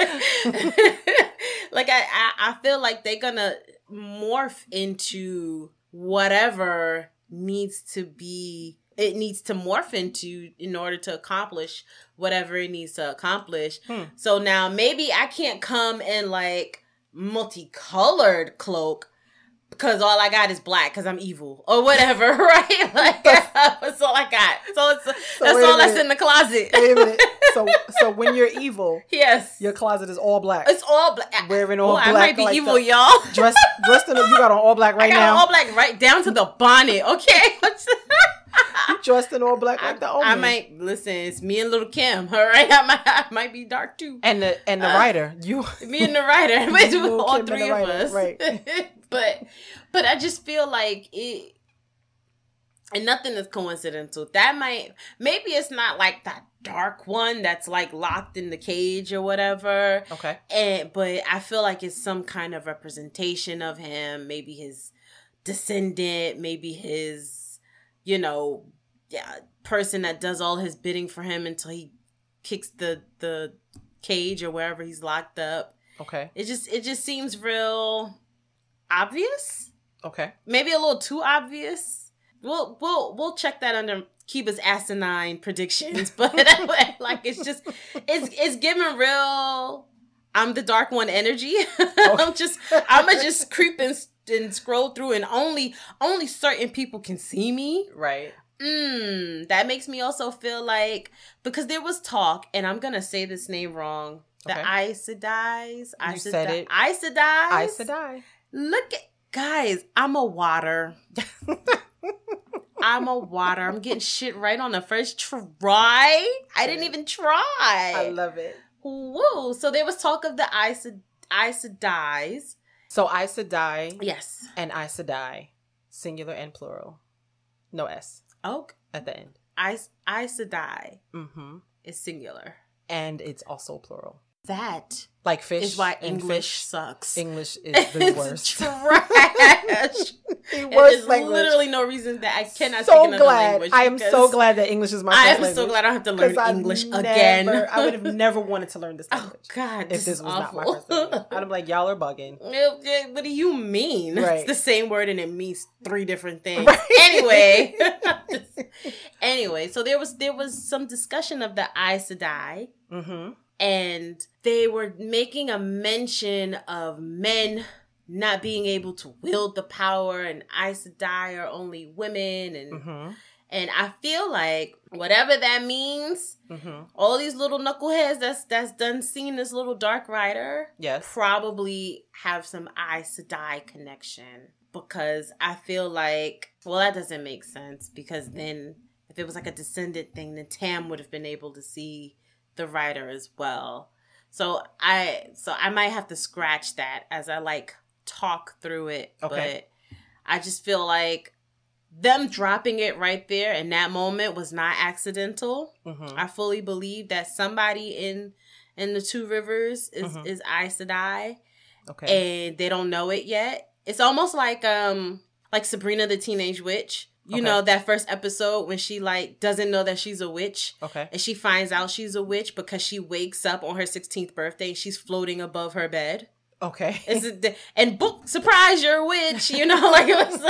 Speaker 1: Like, I, I, I feel like they're gonna morph into whatever needs to be, it needs to morph into in order to accomplish whatever it needs to accomplish. Hmm. So now maybe I can't come in like multicolored cloak, because all I got is black because I'm evil or whatever, right? Like, that's all I got. So it's so that's all that's in the closet.
Speaker 2: Wait a minute. So so when you're evil,
Speaker 1: yes,
Speaker 2: your closet is all black.
Speaker 1: It's all black.
Speaker 2: Wearing all
Speaker 1: oh,
Speaker 2: black.
Speaker 1: I might be
Speaker 2: like
Speaker 1: evil,
Speaker 2: the,
Speaker 1: y'all.
Speaker 2: Dressed dressed in a, you got on all black right
Speaker 1: I got
Speaker 2: now.
Speaker 1: On all black right down to the bonnet. Okay.
Speaker 2: You dressed in all black like
Speaker 1: I,
Speaker 2: the omen.
Speaker 1: I might listen. It's me and little Kim. All right, I might, I might be dark too.
Speaker 2: And the and the uh, writer, you,
Speaker 1: me and the writer, all
Speaker 2: Kim
Speaker 1: three of
Speaker 2: writer,
Speaker 1: us.
Speaker 2: Right.
Speaker 1: But but I just feel like it, and nothing is coincidental. That might, maybe it's not like that dark one that's like locked in the cage or whatever.
Speaker 2: Okay.
Speaker 1: And but I feel like it's some kind of representation of him. Maybe his descendant. Maybe his, you know, yeah, person that does all his bidding for him until he kicks the the cage or wherever he's locked up.
Speaker 2: Okay.
Speaker 1: It just it just seems real obvious.
Speaker 2: Okay.
Speaker 1: Maybe a little too obvious. We'll we'll we'll check that under Keba's asinine predictions, but like it's just it's it's giving real I'm the dark one energy. I'm just I'ma just creep in and scroll through and only only certain people can see me.
Speaker 2: Right.
Speaker 1: Mm, that makes me also feel like, because there was talk, and I'm going to say this name wrong. The
Speaker 2: Okay.
Speaker 1: Aes Sedai's.
Speaker 2: You
Speaker 1: Aes
Speaker 2: said
Speaker 1: Sedai-
Speaker 2: it.
Speaker 1: Aes Sedai's.
Speaker 2: Aes Sedai.
Speaker 1: Look at, guys, I'm a water. I'm a water. I'm getting shit right on the first try. I didn't even try.
Speaker 2: I love it.
Speaker 1: Woo. So there was talk of the Aes Aes Sedai's.
Speaker 2: So Aes Sedai
Speaker 1: Yes.
Speaker 2: and Aes Sedai, singular and plural. No S
Speaker 1: Oh,
Speaker 2: at the end.
Speaker 1: Aes Aes Sedai
Speaker 2: Mm-hmm.
Speaker 1: is singular.
Speaker 2: And it's also plural.
Speaker 1: That
Speaker 2: Like fish.
Speaker 1: is why
Speaker 2: and
Speaker 1: English
Speaker 2: fish.
Speaker 1: sucks.
Speaker 2: English is the worst.
Speaker 1: Trash.
Speaker 2: The
Speaker 1: And
Speaker 2: worst
Speaker 1: there's
Speaker 2: language.
Speaker 1: literally no reason that I cannot
Speaker 2: so
Speaker 1: speak another
Speaker 2: glad.
Speaker 1: language.
Speaker 2: I am
Speaker 1: because
Speaker 2: so glad that English is my
Speaker 1: I
Speaker 2: first
Speaker 1: am
Speaker 2: language.
Speaker 1: so glad I don't have to learn
Speaker 2: 'Cause I
Speaker 1: English
Speaker 2: never-
Speaker 1: again.
Speaker 2: I would have never wanted to learn this
Speaker 1: Oh
Speaker 2: language.
Speaker 1: God,
Speaker 2: if
Speaker 1: this,
Speaker 2: this
Speaker 1: is
Speaker 2: was
Speaker 1: awful.
Speaker 2: not my first language. I'd be like, y'all are bugging.
Speaker 1: What do you mean?
Speaker 2: Right.
Speaker 1: It's the same word and it means three different things.
Speaker 2: Right.
Speaker 1: Anyway, anyway, so there was there was some discussion of the Aes Sedai,
Speaker 2: Mm-hmm.
Speaker 1: and they were making a mention of men not being able to wield the power, and Aes Sedai are only women, and
Speaker 2: Mm-hmm.
Speaker 1: and I feel like whatever that means,
Speaker 2: Mm-hmm.
Speaker 1: all these little knuckleheads that's that's done seen this little Dark Rider
Speaker 2: Yes.
Speaker 1: probably have some Aes Sedai connection, because I feel like, well, that doesn't make sense, because then if it was like a descendant thing, then Tam would have been able to see the Rider as well. So I so I might have to scratch that as I like talk through it.
Speaker 2: Okay.
Speaker 1: But I just feel like them dropping it right there in that moment was not accidental.
Speaker 2: Mm-hmm.
Speaker 1: I fully believe that somebody in in the Two Rivers is
Speaker 2: Mhm.
Speaker 1: is Aes Sedai,
Speaker 2: Okay.
Speaker 1: and they don't know it yet. It's almost like um like Sabrina the Teenage Witch. You
Speaker 2: Okay.
Speaker 1: know, that first episode when she like doesn't know that she's a witch,
Speaker 2: Okay.
Speaker 1: and she finds out she's a witch because she wakes up on her sixteenth birthday and she's floating above her bed.
Speaker 2: Okay.
Speaker 1: It's a, and boop, surprise, you're a witch. You know, like it was.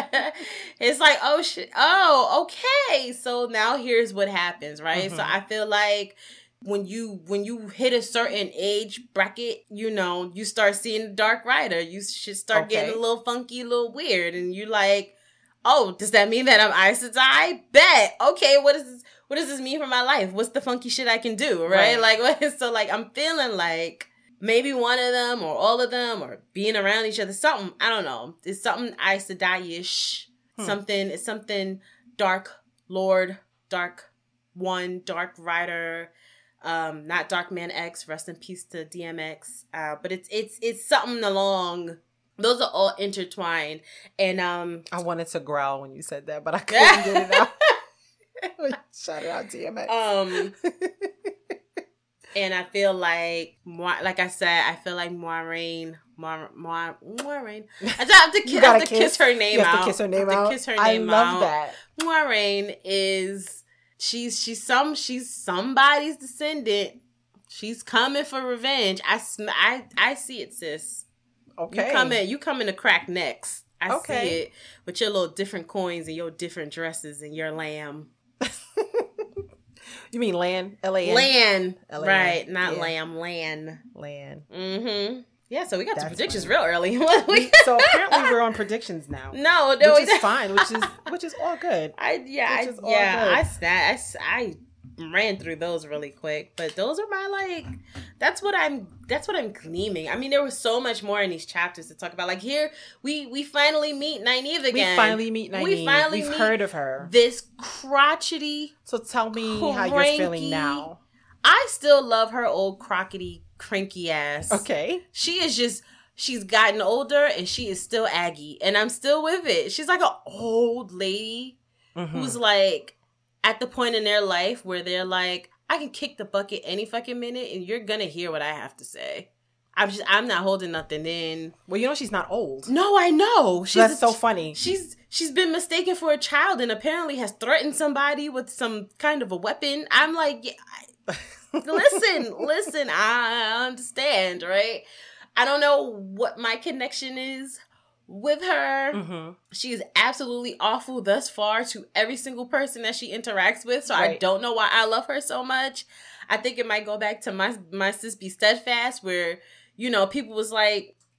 Speaker 1: It's like, oh shit, oh okay. So now here's what happens, right?
Speaker 2: Mhm.
Speaker 1: So I feel like when you when you hit a certain age bracket, you know, you start seeing the Dark Rider. You should start
Speaker 2: Okay.
Speaker 1: getting a little funky, a little weird, and you like, oh, does that mean that I'm Aes Sedai? Bet. Okay, what is this? What does this mean for my life? What's the funky shit I can do, right?
Speaker 2: Right.
Speaker 1: Like, what, so like I'm feeling like maybe one of them or all of them or being around each other. Something, I don't know. It's something Aes Sedai-ish.
Speaker 2: Hmm.
Speaker 1: Something, it's something Dark Lord, Dark One, Dark Rider, um, not Dark Man X, rest in peace to D M X. Uh, but it's it's it's something along. Those are all intertwined. And um
Speaker 2: I wanted to growl when you said that, but I couldn't get it out. Shout it out, D M X.
Speaker 1: um and I feel like, Mo- like I said, I feel like Moiraine, Moir, Moir, Moiraine. I just have to, ki-
Speaker 2: You
Speaker 1: I
Speaker 2: gotta
Speaker 1: have to
Speaker 2: kiss-
Speaker 1: kiss her name
Speaker 2: you have
Speaker 1: out.
Speaker 2: to kiss her name
Speaker 1: I have
Speaker 2: out.
Speaker 1: to kiss her
Speaker 2: I
Speaker 1: name
Speaker 2: love
Speaker 1: out.
Speaker 2: that.
Speaker 1: Moiraine is she's she's some she's somebody's descendant. She's coming for revenge. I sm- I I see it, sis.
Speaker 2: Okay.
Speaker 1: You coming you coming to crack necks. I
Speaker 2: Okay.
Speaker 1: see it with your little different coins and your different dresses and your lamb.
Speaker 2: You mean land? L A N?
Speaker 1: Lan.
Speaker 2: L A N.
Speaker 1: Right, not
Speaker 2: Yeah.
Speaker 1: lamb, lan.
Speaker 2: Land.
Speaker 1: Mm-hmm. Yeah, so we got to
Speaker 2: That's
Speaker 1: predictions
Speaker 2: funny.
Speaker 1: real early. What we-
Speaker 2: So apparently we're on predictions now.
Speaker 1: no, no,
Speaker 2: Which
Speaker 1: we-
Speaker 2: is fine, which is which is all good.
Speaker 1: I yeah,
Speaker 2: Which
Speaker 1: I,
Speaker 2: is all
Speaker 1: yeah,
Speaker 2: good.
Speaker 1: I snap, I, s- I ran through those really quick, but those are my like. That's what I'm. That's what I'm gleaming. I mean, there was so much more in these chapters to talk about. Like here, we we finally meet Nynaeve again.
Speaker 2: We finally meet Nynaeve.
Speaker 1: We finally
Speaker 2: We've
Speaker 1: meet
Speaker 2: heard of her.
Speaker 1: This crotchety.
Speaker 2: So tell me how you're
Speaker 1: cranky-
Speaker 2: feeling now.
Speaker 1: I still love her old crockety, cranky ass.
Speaker 2: Okay.
Speaker 1: She is just. She's gotten older and she is still Aggie, and I'm still with it. She's like an old lady
Speaker 2: Mhm.
Speaker 1: who's like at the point in their life where they're like, I can kick the bucket any fucking minute and you're gonna hear what I have to say. I'm just I'm not holding nothing in.
Speaker 2: Well, you know she's not old.
Speaker 1: No, I know. She's
Speaker 2: That's
Speaker 1: a-
Speaker 2: so funny.
Speaker 1: She's she's been mistaken for a child and apparently has threatened somebody with some kind of a weapon. I'm like, yeah, I, listen, listen, I understand, right? I don't know what my connection is with her.
Speaker 2: Mm-hmm.
Speaker 1: She's absolutely awful thus far to every single person that she interacts with. So I
Speaker 2: Right.
Speaker 1: don't know why I love her so much. I think it might go back to my my sis Be Steadfast, where, you know, people was like,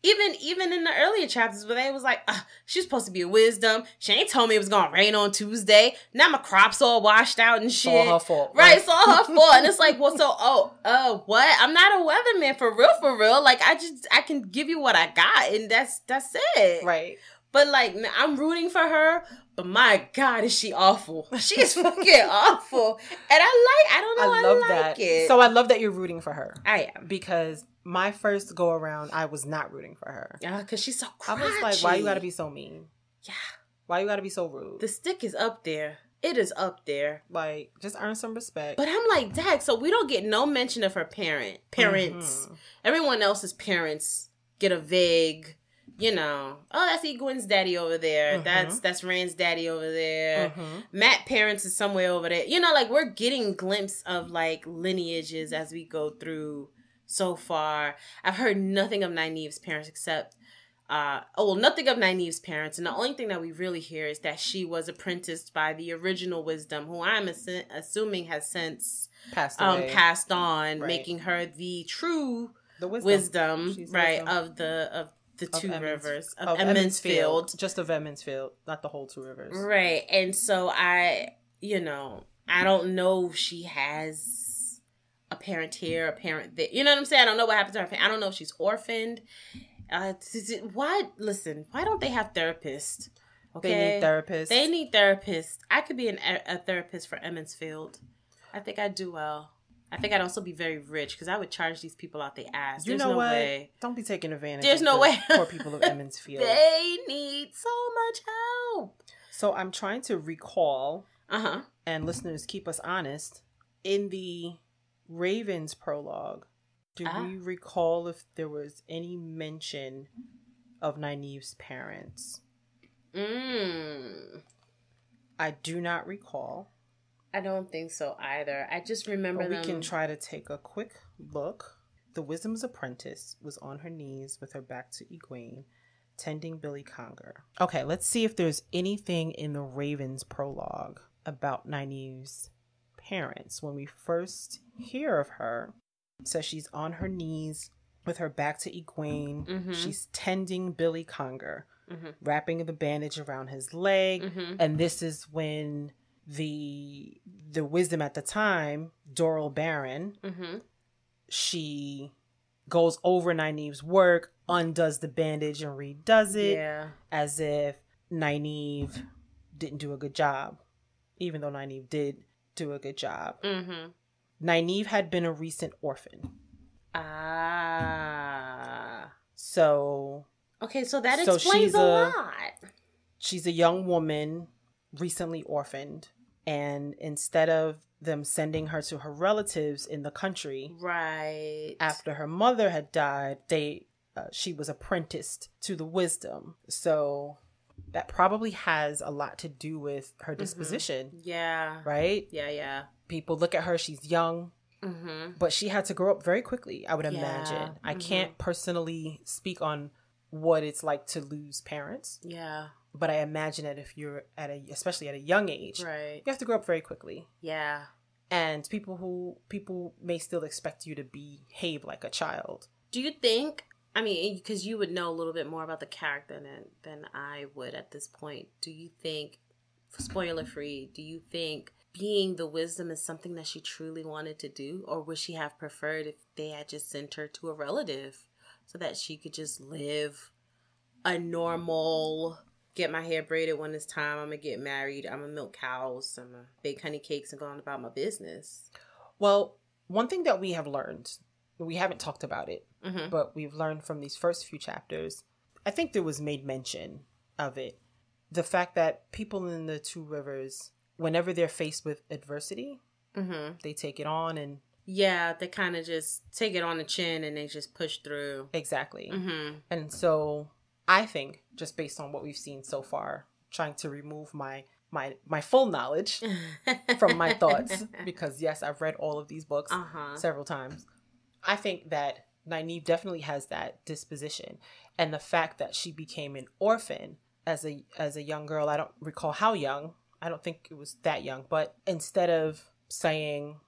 Speaker 1: Even even in the earlier chapters where they was like, uh, she's supposed to be a wisdom. She ain't told me it was gonna rain on Tuesday. Now my crops all washed out and shit.
Speaker 2: It's all her fault.
Speaker 1: Right, right, it's all her fault. And it's like, well, so, oh, uh, what? I'm not a weatherman for real, for real. Like, I just, I can give you what I got, and that's that's it.
Speaker 2: Right.
Speaker 1: But, like, I'm rooting for her, but my God, is she awful. She is fucking awful. And I like, I don't know, I,
Speaker 2: I love
Speaker 1: like
Speaker 2: that.
Speaker 1: it.
Speaker 2: So I love that you're rooting for her.
Speaker 1: I am.
Speaker 2: Because my first go around, I was not rooting for her.
Speaker 1: Yeah, because she's so
Speaker 2: crotchy. I was like, why you gotta be so mean?
Speaker 1: Yeah.
Speaker 2: Why you gotta be so rude?
Speaker 1: The stick is up there. It is up there.
Speaker 2: Like, just earn some respect.
Speaker 1: But I'm like, Dag, so we don't get no mention of her parent. Parents. Mm-hmm. Everyone else's parents get a vague, you know, oh, that's Egwene's daddy over there. Mm-hmm. That's that's Rand's daddy over there. Mm-hmm. Matt parents is somewhere over there. You know, like, we're getting glimpse of, like, lineages as we go through so far. I've heard nothing of Nynaeve's parents except, uh, oh, well, nothing of Nynaeve's parents. And the only thing that we really hear is that she was apprenticed by the original Wisdom, who I'm assu- assuming has since
Speaker 2: passed,
Speaker 1: um, passed on,
Speaker 2: right.
Speaker 1: making her the true
Speaker 2: the wisdom,
Speaker 1: wisdom right, wisdom. of the of the two of rivers of, of
Speaker 2: Emond's
Speaker 1: Field.
Speaker 2: Just of Emond's Field, not the whole two rivers.
Speaker 1: Right. And so I, you know, I don't know if she has a parent here, a parent there. You know what I'm saying? I don't know what happened to her family. I don't know if she's orphaned. Uh, why? Listen, why don't they have therapists? Okay?
Speaker 2: They need therapists.
Speaker 1: They need therapists. I could be an, a therapist for Emond's Field. I think I'd do well. I think I'd also be very rich because I would charge these people out their ass.
Speaker 2: You
Speaker 1: There's
Speaker 2: know
Speaker 1: no
Speaker 2: what?
Speaker 1: way.
Speaker 2: Don't be taking advantage
Speaker 1: There's
Speaker 2: of
Speaker 1: no
Speaker 2: the
Speaker 1: way.
Speaker 2: poor people of Emond's Field.
Speaker 1: They need so much help.
Speaker 2: So I'm trying to recall,
Speaker 1: uh-huh.
Speaker 2: and listeners, keep us honest, in the Raven's prologue, do ah. we recall if there was any mention of Nynaeve's parents?
Speaker 1: Mm.
Speaker 2: I do not recall.
Speaker 1: I don't think so either. I just remember
Speaker 2: but we
Speaker 1: them...
Speaker 2: can try to take a quick look. The Wisdom's apprentice was on her knees with her back to Egwene, tending Billy Conger. Okay, let's see if there's anything in the Raven's prologue about Nynaeve's parents. When we first hear of her, it says she's on her knees with her back to Egwene. Mm-hmm. She's tending Billy Conger, mm-hmm. wrapping the bandage around his leg. Mm-hmm. And this is when the the wisdom at the time, Doral Barron, mm-hmm. she goes over Nynaeve's work, undoes the bandage and redoes it,
Speaker 1: yeah.
Speaker 2: as if Nynaeve didn't do a good job, even though Nynaeve did do a good job. Mm-hmm. Nynaeve had been a recent orphan.
Speaker 1: Ah.
Speaker 2: So.
Speaker 1: Okay, so that
Speaker 2: so
Speaker 1: explains a, a lot.
Speaker 2: She's a young woman, recently orphaned, and instead of them sending her to her relatives in the country,
Speaker 1: right
Speaker 2: after her mother had died, they uh, she was apprenticed to the Wisdom. So that probably has a lot to do with her disposition.
Speaker 1: Mm-hmm. Yeah.
Speaker 2: Right?
Speaker 1: Yeah, yeah.
Speaker 2: People look at her, she's young, mm-hmm. but she had to grow up very quickly, I would yeah. imagine. Mm-hmm. I can't personally speak on what it's like to lose parents.
Speaker 1: Yeah.
Speaker 2: But I imagine that if you're at a, especially at a young age,
Speaker 1: right,
Speaker 2: you have to grow up very quickly.
Speaker 1: Yeah.
Speaker 2: And people who, people may still expect you to behave like a child.
Speaker 1: Do you think, I mean, because you would know a little bit more about the character than, than I would at this point. Do you think, spoiler free, do you think being the Wisdom is something that she truly wanted to do? Or would she have preferred if they had just sent her to a relative so that she could just live a normal, get my hair braided when it's time, I'm going to get married, I'm going to milk cows, I'm going to bake honey cakes and go on about my business?
Speaker 2: Well, one thing that we have learned, we haven't talked about it, mm-hmm. but we've learned from these first few chapters, I think there was made mention of it. The fact that people in the Two Rivers, whenever they're faced with adversity, mm-hmm. they take it on and...
Speaker 1: Yeah, they kind of just take it on the chin and they just push through.
Speaker 2: Exactly.
Speaker 1: Mm-hmm.
Speaker 2: And so I think, just based on what we've seen so far, trying to remove my my, my full knowledge from my thoughts, because yes, I've read all of these books uh-huh. several times. I think that Nynaeve definitely has that disposition. And the fact that she became an orphan as a as a young girl, I don't recall how young. I don't think it was that young. But instead of saying,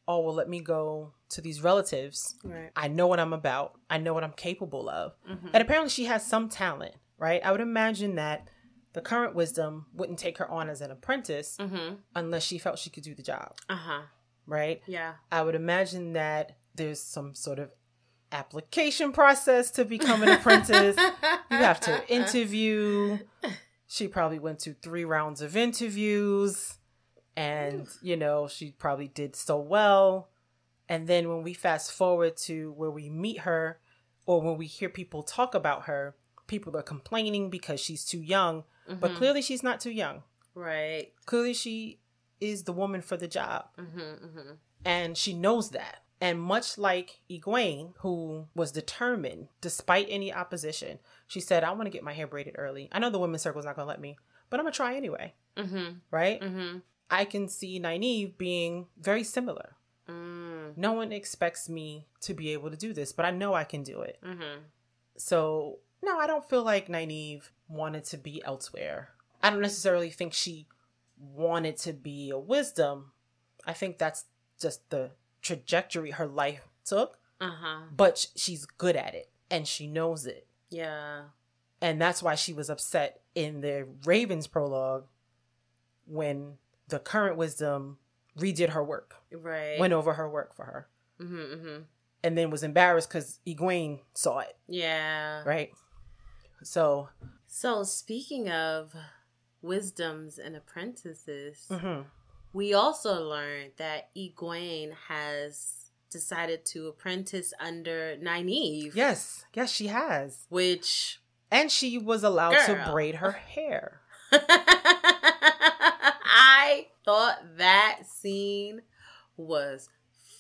Speaker 2: oh, well, let me go to these relatives.
Speaker 1: Right.
Speaker 2: I know what I'm about. I know what I'm capable of.
Speaker 1: Mm-hmm.
Speaker 2: And apparently she has some talent, right? I would imagine that the current wisdom wouldn't take her on as an apprentice
Speaker 1: Mm-hmm.
Speaker 2: unless she felt she could do the job.
Speaker 1: Uh-huh.
Speaker 2: Right?
Speaker 1: Yeah.
Speaker 2: I would imagine that there's some sort of application process to become an apprentice. You have to interview. She probably went to three rounds of interviews. And, you know, she probably did so well. And then when we fast forward to where we meet her, or when we hear people talk about her, people are complaining because she's too young. Mm-hmm. But clearly she's not too young.
Speaker 1: Right.
Speaker 2: Clearly she is the woman for the job.
Speaker 1: Mm-hmm, mm-hmm.
Speaker 2: And she knows that. And much like Egwene, who was determined, despite any opposition, she said, I want to get my hair braided early. I know the women's circle is not going to let me, but I'm going to try anyway.
Speaker 1: Mm-hmm.
Speaker 2: Right?
Speaker 1: Mm-hmm.
Speaker 2: I can see Nynaeve being very similar.
Speaker 1: Mm.
Speaker 2: No one expects me to be able to do this, but I know I can do it.
Speaker 1: Mm-hmm.
Speaker 2: So, no, I don't feel like Nynaeve wanted to be elsewhere. I don't necessarily think she wanted to be a wisdom. I think that's just the trajectory her life took.
Speaker 1: Uh-huh.
Speaker 2: But she's good at it, and she knows it.
Speaker 1: Yeah.
Speaker 2: And that's why she was upset in the Raven's prologue when the current wisdom redid her work.
Speaker 1: Right.
Speaker 2: Went over her work for her.
Speaker 1: Mm-hmm, mm-hmm.
Speaker 2: And then was embarrassed because Egwene saw it.
Speaker 1: Yeah.
Speaker 2: Right? So.
Speaker 1: So speaking of wisdoms and apprentices,
Speaker 2: Mm-hmm.
Speaker 1: we also learned that Egwene has decided to apprentice under Nynaeve.
Speaker 2: Yes. Yes, she has.
Speaker 1: Which.
Speaker 2: And she was allowed
Speaker 1: Girl.
Speaker 2: to braid her hair.
Speaker 1: I thought that scene was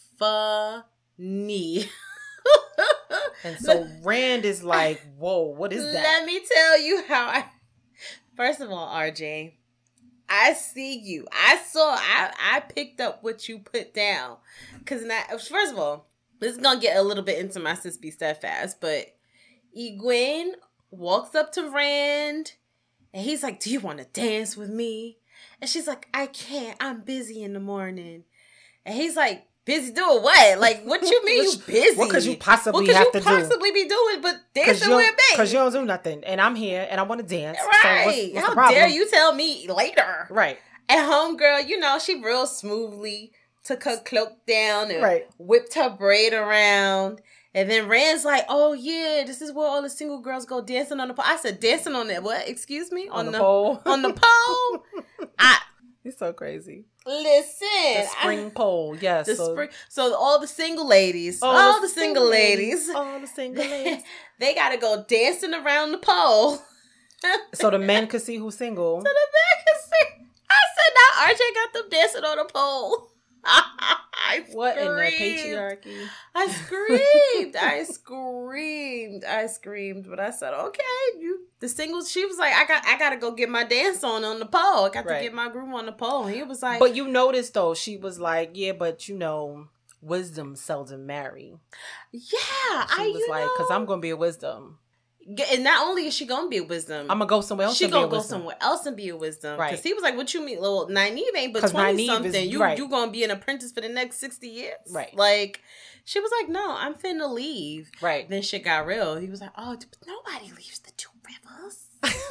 Speaker 1: funny.
Speaker 2: And so Rand is like, whoa, what is that?
Speaker 1: Let me tell you how I... First of all, R J, I see you. I saw, I, I picked up what you put down. Because, first of all, this is going to get a little bit into my sis be steadfast, but Egwene walks up to Rand, and he's like, do you want to dance with me? And she's like, I can't. I'm busy in the morning. And he's like, busy doing what? Like, what you mean you busy?
Speaker 2: What could you possibly
Speaker 1: what
Speaker 2: have
Speaker 1: you
Speaker 2: to do?
Speaker 1: possibly be doing but dancing with me?
Speaker 2: Because you don't do nothing. And I'm here, and I want to dance.
Speaker 1: Right.
Speaker 2: So what's, what's
Speaker 1: How
Speaker 2: the problem?
Speaker 1: dare you tell me later?
Speaker 2: Right.
Speaker 1: And homegirl, you know, she real smoothly took her cloak down and
Speaker 2: right.
Speaker 1: whipped her braid around. And then Rand's like, oh, yeah, this is where all the single girls go dancing on the pole. I said, dancing on that what? Excuse me?
Speaker 2: On, on the,
Speaker 1: the
Speaker 2: pole.
Speaker 1: On the pole? I...
Speaker 2: You're so crazy.
Speaker 1: Listen.
Speaker 2: The spring I, pole, yes.
Speaker 1: The
Speaker 2: so,
Speaker 1: spring, so all the single ladies, all,
Speaker 2: all
Speaker 1: the,
Speaker 2: the
Speaker 1: single, single ladies,
Speaker 2: ladies, all the single ladies,
Speaker 1: they got to go dancing around the pole.
Speaker 2: So the men could see who's single.
Speaker 1: So the men could see. I said, now R J got them dancing on the pole. I
Speaker 2: what
Speaker 1: screamed.
Speaker 2: in the patriarchy?
Speaker 1: I screamed. I screamed. I screamed. But I said, okay, you. The singles. She was like, I got. I got to go get my dance on on the pole. I got right. to get my groove on the pole. And he was like,
Speaker 2: but you noticed though, she was like, yeah, but you know, wisdom seldom marry.
Speaker 1: Yeah,
Speaker 2: she
Speaker 1: I
Speaker 2: was like, because I'm gonna be a wisdom.
Speaker 1: And not only is she gonna be a wisdom,
Speaker 2: I'm gonna go somewhere else.
Speaker 1: She
Speaker 2: and
Speaker 1: gonna
Speaker 2: be a
Speaker 1: go
Speaker 2: wisdom.
Speaker 1: somewhere else and be a wisdom.
Speaker 2: Right?
Speaker 1: Because he was like, "What you mean, little Nynaeve ain't but twenty something? You right. you gonna be an apprentice for the next sixty years?"
Speaker 2: Right?
Speaker 1: Like, she was like, "No, I'm finna leave."
Speaker 2: Right?
Speaker 1: Then shit got real. He was like, "Oh, nobody leaves the two rivers."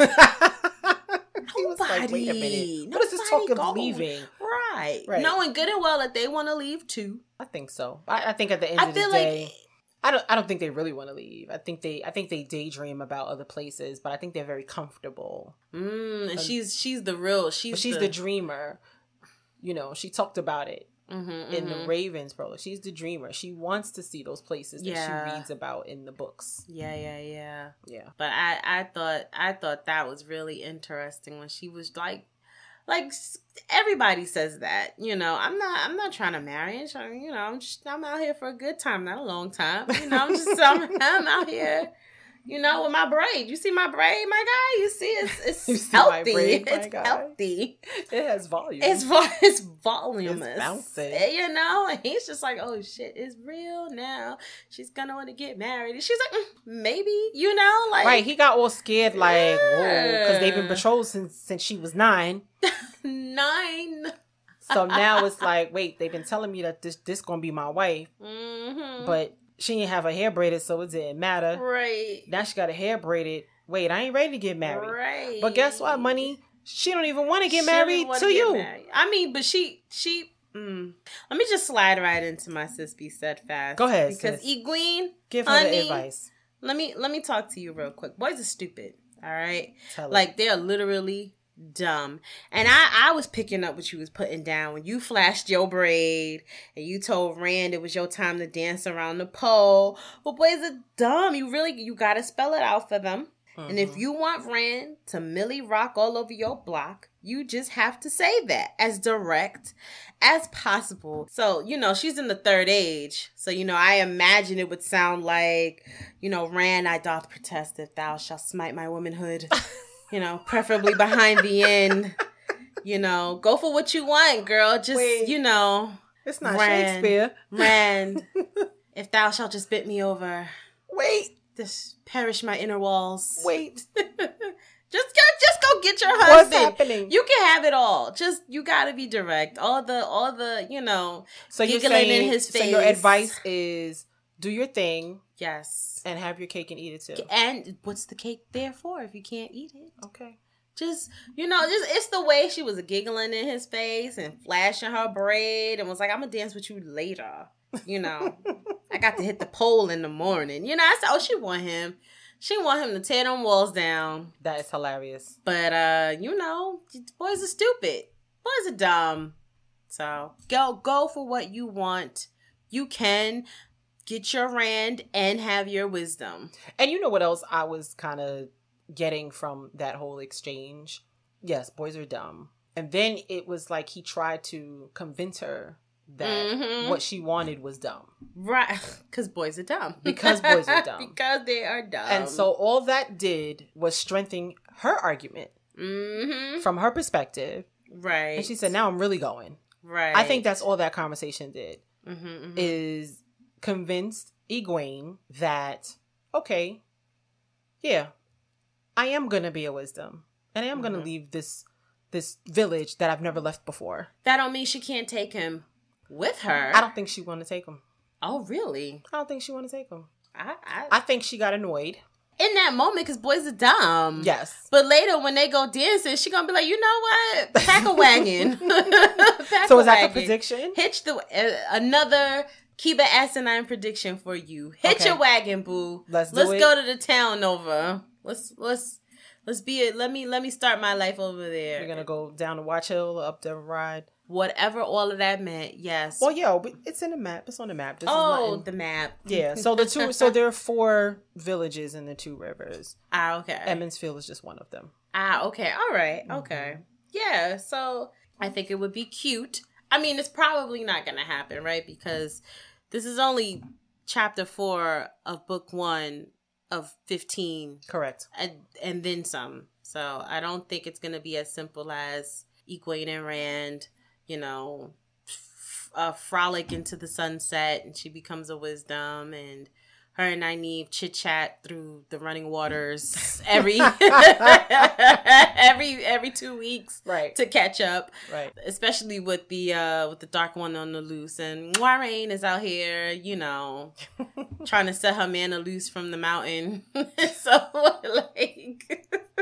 Speaker 2: He was like, "Wait a minute, what is this talk of leaving?"
Speaker 1: Right? Right? Knowing good and well that they want to leave too.
Speaker 2: I think so. I, I think at the end I of the day. Like, I don't. I don't think they really want to leave. I think they. I think they daydream about other places, but I think they're very comfortable.
Speaker 1: Mm, and um, she's she's the real. She's
Speaker 2: she's
Speaker 1: the...
Speaker 2: the dreamer. You know, she talked about it
Speaker 1: mm-hmm,
Speaker 2: in
Speaker 1: mm-hmm.
Speaker 2: the Ravens prologue. She's the dreamer. She wants to see those places that
Speaker 1: yeah.
Speaker 2: she reads about in the books.
Speaker 1: Yeah, yeah, yeah,
Speaker 2: yeah.
Speaker 1: But I, I thought, I thought that was really interesting when she was like. Like everybody says that, you know. I'm not. I'm not trying to marry. You know, I'm just. I'm out here for a good time, not a long time. You know, I'm just. I'm, I'm out here. You know, with my braid. You see my braid, my guy. You see, it's it's healthy. Braid, it's guy. healthy.
Speaker 2: It has volume.
Speaker 1: It's it's voluminous.
Speaker 2: It's bouncing.
Speaker 1: You know, and he's just like, oh shit, it's real now. She's gonna want to get married. And she's like, mm, maybe. You know, like
Speaker 2: right. He got all scared, like yeah. whoa, because they've been betrothed since since she was nine.
Speaker 1: Nine.
Speaker 2: So now it's like, wait, they've been telling me that this this gonna be my wife,
Speaker 1: mm-hmm.
Speaker 2: but she didn't have her hair braided, so it didn't matter.
Speaker 1: Right.
Speaker 2: Now she got her hair braided. Wait, I ain't ready to get married.
Speaker 1: Right.
Speaker 2: But guess what, money? She don't even want to get
Speaker 1: She
Speaker 2: married to
Speaker 1: get
Speaker 2: you.
Speaker 1: Married. I mean, but she she. Mm. Let me just slide right into my sis be steadfast.
Speaker 2: Go ahead,
Speaker 1: because
Speaker 2: sis.
Speaker 1: Egwene,
Speaker 2: Give her
Speaker 1: honey,
Speaker 2: the advice.
Speaker 1: Let me let me talk to you real quick. Boys are stupid. All right,
Speaker 2: Tell
Speaker 1: like
Speaker 2: it.
Speaker 1: they're literally dumb. And I I was picking up what you was putting down when you flashed your braid and you told Rand it was your time to dance around the pole. Well, boys are dumb. You really you gotta spell it out for them. Mm-hmm. And if you want Rand to Millie rock all over your block, you just have to say that as direct as possible. So, you know, she's in the third age. So, you know, I imagine it would sound like, you know, Rand, I doth protest if thou shalt smite my womanhood, you know, preferably behind the inn. You know, go for what you want, girl. Just, Wait, you know.
Speaker 2: It's not Rand, Shakespeare.
Speaker 1: Rand, if thou shalt just bit me over.
Speaker 2: Wait.
Speaker 1: Just perish my inner walls.
Speaker 2: Wait.
Speaker 1: Just go, just go get your husband.
Speaker 2: What's happening?
Speaker 1: You can have it all. Just you gotta be direct. All the, all the, you know.
Speaker 2: So you're saying, in his face. So your advice is do your thing.
Speaker 1: Yes.
Speaker 2: And have your cake and eat it too.
Speaker 1: And what's the cake there for if you can't eat it?
Speaker 2: Okay.
Speaker 1: Just, you know, just it's the way she was giggling in his face and flashing her braid and was like, I'm gonna dance with you later. You know, I got to hit the pole in the morning. You know, I said, oh, she want him. She want him to tear them walls down.
Speaker 2: That is hilarious.
Speaker 1: But, uh, you know, boys are stupid. Boys are dumb. So, go go for what you want. You can get your Rand and have your wisdom.
Speaker 2: And you know what else I was kind of getting from that whole exchange? Yes, boys are dumb. And then it was like he tried to convince her that mm-hmm. what she wanted was dumb.
Speaker 1: Right. Because boys are dumb.
Speaker 2: Because boys are dumb.
Speaker 1: Because they are dumb.
Speaker 2: And so all that did was strengthen her argument
Speaker 1: mm-hmm.
Speaker 2: from her perspective.
Speaker 1: Right.
Speaker 2: And she said, now I'm really going.
Speaker 1: Right.
Speaker 2: I think that's all that conversation did.
Speaker 1: Mm-hmm, mm-hmm.
Speaker 2: Is convinced Egwene that, okay, yeah, I am going to be a wisdom. And I am mm-hmm. going to leave this this village that I've never left before.
Speaker 1: That don't mean she can't take him with her.
Speaker 2: I don't think she want to take him.
Speaker 1: Oh, really?
Speaker 2: I don't think she want to take him.
Speaker 1: I, I
Speaker 2: I think she got annoyed.
Speaker 1: In that moment, because boys are dumb.
Speaker 2: Yes.
Speaker 1: But later, when they go dancing, she going to be like, you know what? Pack a wagon. Pack
Speaker 2: so
Speaker 1: a
Speaker 2: is that
Speaker 1: wagon.
Speaker 2: the prediction?
Speaker 1: Hitch the... Uh, another Keba asinine prediction for you. Hitch
Speaker 2: okay.
Speaker 1: your wagon, boo.
Speaker 2: Let's do
Speaker 1: Let's
Speaker 2: it.
Speaker 1: go to the town over. Let's... let's Let's be it. Let me let me start my life over there.
Speaker 2: You're gonna go down to Watch Hill, up the ride.
Speaker 1: Whatever all of that meant, yes.
Speaker 2: Well, yeah, it's in the map. It's on the map. This
Speaker 1: oh,
Speaker 2: is
Speaker 1: the map.
Speaker 2: Yeah. So the two. So there are four villages in the two rivers.
Speaker 1: Ah, okay.
Speaker 2: Emmonsfield is just one of them.
Speaker 1: Ah, okay. All right. Okay. Mm-hmm. Yeah. So I think it would be cute. I mean, it's probably not gonna happen, right? Because this is only chapter four of book one of fifteen.
Speaker 2: Correct.
Speaker 1: And, and then some. So I don't think it's going to be as simple as Egwene and Rand, you know, f- uh, frolic into the sunset and she becomes a wisdom and her and Nynaeve chit-chat through the running waters every every every two weeks
Speaker 2: right.
Speaker 1: to catch up.
Speaker 2: Right. Especially
Speaker 1: with the uh, with the dark one on the loose. And Moiraine is out here, you know, trying to set her man loose from the mountain. So, like...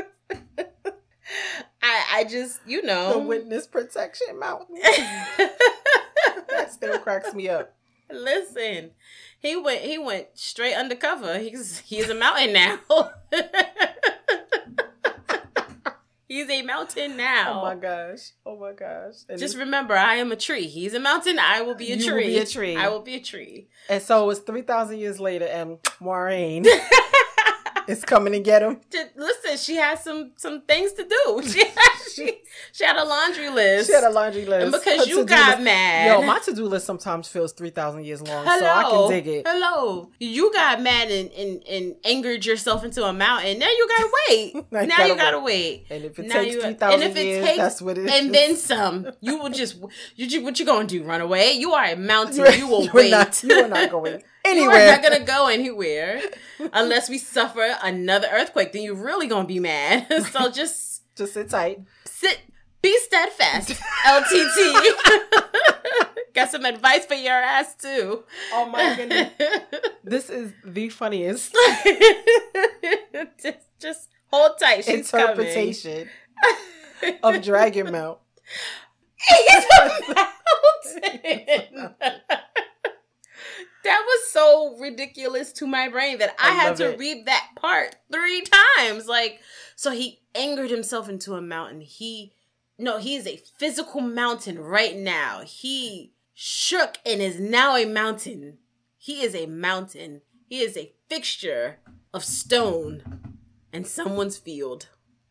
Speaker 1: I, I just, you know...
Speaker 2: The witness protection mountain. That still cracks me up.
Speaker 1: Listen, he went he went straight undercover. He's he's a mountain now. He's a mountain now.
Speaker 2: Oh my gosh. Oh my gosh. And
Speaker 1: just remember, I am a tree. He's a mountain. I will be a
Speaker 2: you
Speaker 1: tree.
Speaker 2: Will be a tree.
Speaker 1: I will be a tree.
Speaker 2: And so it's three thousand years later and Moiraine is coming to get him.
Speaker 1: Listen, she has some some things to do. She she, she had a laundry list.
Speaker 2: She had a laundry list.
Speaker 1: And because Her you got
Speaker 2: list.
Speaker 1: mad.
Speaker 2: Yo, my to-do list sometimes feels three thousand years long,
Speaker 1: Hello.
Speaker 2: so I can dig it.
Speaker 1: Hello. You got mad and, and, and angered yourself into a mountain. Now you gotta wait. now, now
Speaker 2: gotta
Speaker 1: you gotta
Speaker 2: wait.
Speaker 1: wait.
Speaker 2: And if it
Speaker 1: now
Speaker 2: takes three thousand years,
Speaker 1: takes,
Speaker 2: that's what it is.
Speaker 1: And then some. You will just, you, what you gonna do, run away? You are a mountain. You will
Speaker 2: you
Speaker 1: wait.
Speaker 2: Are not, you are not going anywhere.
Speaker 1: You are not gonna go anywhere unless we suffer another earthquake. Then you're really gonna be mad. So just...
Speaker 2: Just sit tight.
Speaker 1: Sit... Be steadfast, L T T. Got some advice for your ass, too.
Speaker 2: Oh, my goodness. This is the funniest.
Speaker 1: just, just hold tight. She's
Speaker 2: interpretation coming. Of Dragon Mount.
Speaker 1: He's a mountain. That was so ridiculous to my brain that I, I had to it. read that part three times. Like, so he angered himself into a mountain. He, no, he is a physical mountain right now. He shook and is now a mountain. He is a mountain. He is a fixture of stone in someone's field.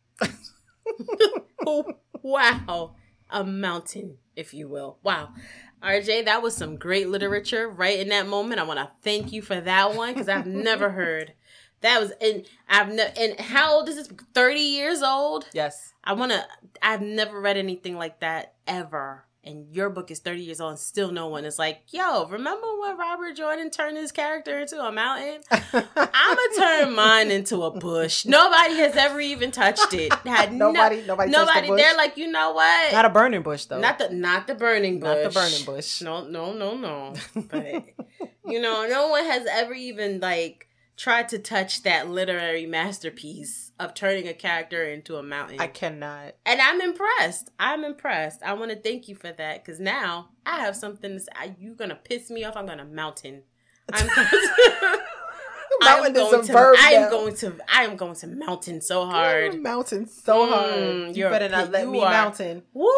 Speaker 1: Oh, wow. A mountain, if you will. Wow. R J, that was some great literature right in that moment. I want to thank you for that one because I've never heard. That was, and I've never, and how old is this? thirty years old?
Speaker 2: Yes.
Speaker 1: I want to, I've never read anything like that ever. And your book is thirty years old and still no one is like, yo, remember when Robert Jordan turned his character into a mountain? I'm going to turn mine into a bush. Nobody has ever even touched it. Had
Speaker 2: nobody,
Speaker 1: no,
Speaker 2: nobody,
Speaker 1: nobody.
Speaker 2: The bush.
Speaker 1: They're like, you know what?
Speaker 2: Not a burning bush, though.
Speaker 1: Not the, not the burning bush.
Speaker 2: Not the burning bush.
Speaker 1: No, no, no, no. But, you know, no one has ever even, like, tried to touch that literary masterpiece of turning a character into a mountain.
Speaker 2: I cannot.
Speaker 1: And I'm impressed. I'm impressed. I want to thank you for that because now I have something to say. You're going to piss me off. I'm going to mountain. I'm going to...
Speaker 2: Mountain is a
Speaker 1: to,
Speaker 2: verb
Speaker 1: I am
Speaker 2: now.
Speaker 1: going to I am going to mountain so hard.
Speaker 2: You're mountain so
Speaker 1: mm,
Speaker 2: hard. You better not let
Speaker 1: you
Speaker 2: me
Speaker 1: are,
Speaker 2: mountain.
Speaker 1: Woo!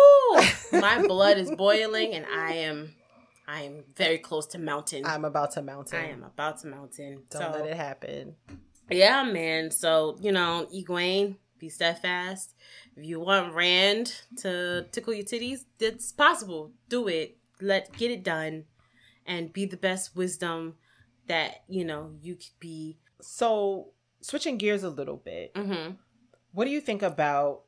Speaker 1: My blood is boiling and I am I am very close to mountain.
Speaker 2: I'm about to mountain.
Speaker 1: I am about to mountain.
Speaker 2: Don't
Speaker 1: so,
Speaker 2: let it happen.
Speaker 1: Yeah, man. So, you know, Egwene, be steadfast. If you want Rand to tickle your titties, it's possible. Do it. Let get it done. And be the best wisdom that, you know, you could be.
Speaker 2: So, switching gears a little bit.
Speaker 1: Mm-hmm.
Speaker 2: What do you think about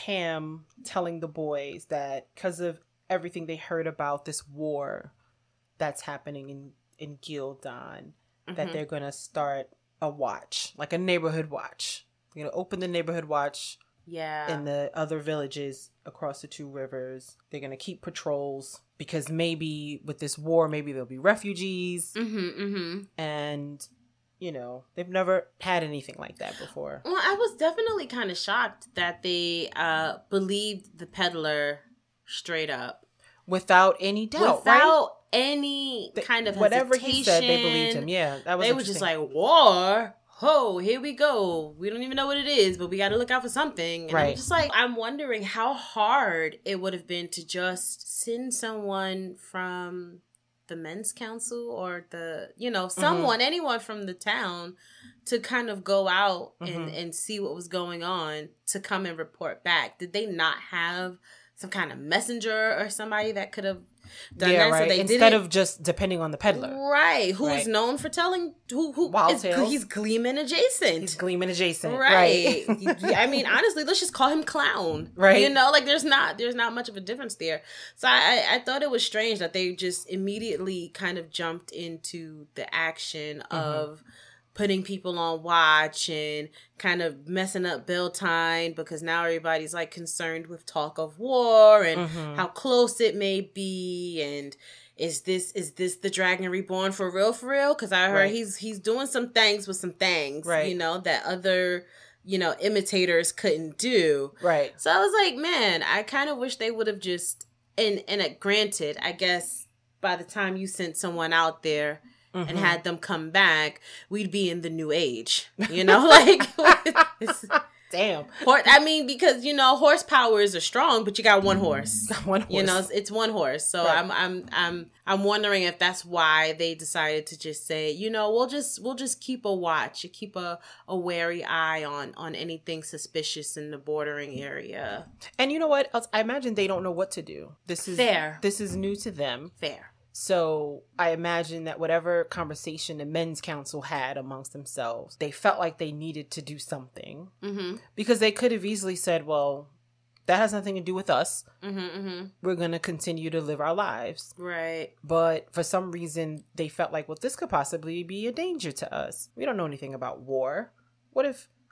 Speaker 2: Tam telling the boys that because of everything they heard about this war that's happening in, in Gildan, mm-hmm. that they're going to start a watch, like a neighborhood watch. They're going to open the neighborhood watch
Speaker 1: yeah.
Speaker 2: in the other villages across the two rivers. They're going to keep patrols because maybe with this war, maybe there'll be refugees.
Speaker 1: Mm-hmm, mm-hmm.
Speaker 2: And, you know, they've never had anything like that before.
Speaker 1: Well, I was definitely kind of shocked that they uh, believed the peddler straight up.
Speaker 2: Without any doubt,
Speaker 1: Without
Speaker 2: right?
Speaker 1: any kind of
Speaker 2: whatever
Speaker 1: hesitation.
Speaker 2: he said, they believed him. Yeah, that was.
Speaker 1: They were just like, war. Ho, here we go. We don't even know what it is, but we got to look out for something. And
Speaker 2: right.
Speaker 1: I'm just like, I'm wondering how hard it would have been to just send someone from the men's council or the, you know, someone, mm-hmm. anyone from the town to kind of go out mm-hmm. and, and see what was going on to come and report back. Did they not have some kind of messenger or somebody that could have done
Speaker 2: yeah,
Speaker 1: that?
Speaker 2: Right.
Speaker 1: So they
Speaker 2: Instead
Speaker 1: didn't...
Speaker 2: of just depending on the peddler.
Speaker 1: Right. Who's
Speaker 2: right.
Speaker 1: known for telling... Who, who
Speaker 2: Wild
Speaker 1: is,
Speaker 2: tales.
Speaker 1: He's Gleeman adjacent.
Speaker 2: He's Gleeman adjacent.
Speaker 1: Right.
Speaker 2: right.
Speaker 1: I mean, honestly, let's just call him Clown.
Speaker 2: Right.
Speaker 1: You know, like there's not there's not much of a difference there. So I, I thought it was strange that they just immediately kind of jumped into the action mm-hmm. of putting people on watch and kind of messing up Beltane because now everybody's like concerned with talk of war and mm-hmm. how close it may be and is this is this the Dragon Reborn for real for real? Because I heard right. he's he's doing some things with some things, right. you know, that other you know imitators couldn't do.
Speaker 2: Right.
Speaker 1: So I was like, man, I kind of wish they would have just and and uh, granted, I guess by the time you sent someone out there. Mm-hmm. And had them come back, we'd be in the new age, you know, like, it's,
Speaker 2: damn.
Speaker 1: I mean, because, you know, horsepowers are strong, but you got one horse,
Speaker 2: one horse.
Speaker 1: You know, it's, it's one horse. So right. I'm, I'm, I'm, I'm wondering if that's why they decided to just say, you know, we'll just, we'll just keep a watch, keep a, a wary eye on, on anything suspicious in the bordering area.
Speaker 2: And you know what else? I imagine they don't know what to do. This is
Speaker 1: fair.
Speaker 2: This is new to them.
Speaker 1: Fair.
Speaker 2: So I imagine that whatever conversation the men's council had amongst themselves, they felt like they needed to do something mm-hmm. because they could have easily said, well, that has nothing to do with us. Mm-hmm, mm-hmm. We're going to continue to live our lives.
Speaker 1: Right.
Speaker 2: But for some reason, they felt like, well, this could possibly be a danger to us. We don't know anything about war. What if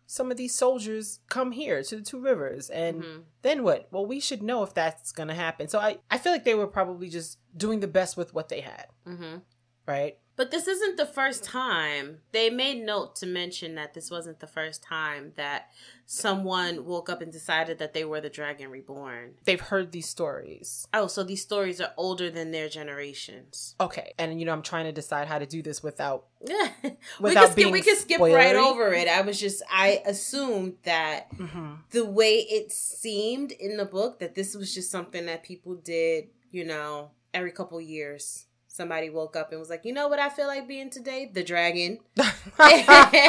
Speaker 2: some of these soldiers come here to the Two Rivers. And mm-hmm. then what? Well, we should know if that's going to happen. So I, I feel like they were probably just doing the best with what they had. Mm-hmm. Right?
Speaker 1: But this isn't the first time. They made note to mention that this wasn't the first time that someone woke up and decided that they were the Dragon Reborn.
Speaker 2: They've heard these stories.
Speaker 1: Oh, so these stories are older than their generations.
Speaker 2: Okay. And, you know, I'm trying to decide how to do this without,
Speaker 1: yeah.
Speaker 2: without
Speaker 1: we can
Speaker 2: being
Speaker 1: skip, We can skip
Speaker 2: spoilery.
Speaker 1: right over it. I was just, I assumed that mm-hmm. the way it seemed in the book, that this was just something that people did, you know, every couple years. Somebody woke up and was like, you know what I feel like being today? The dragon. And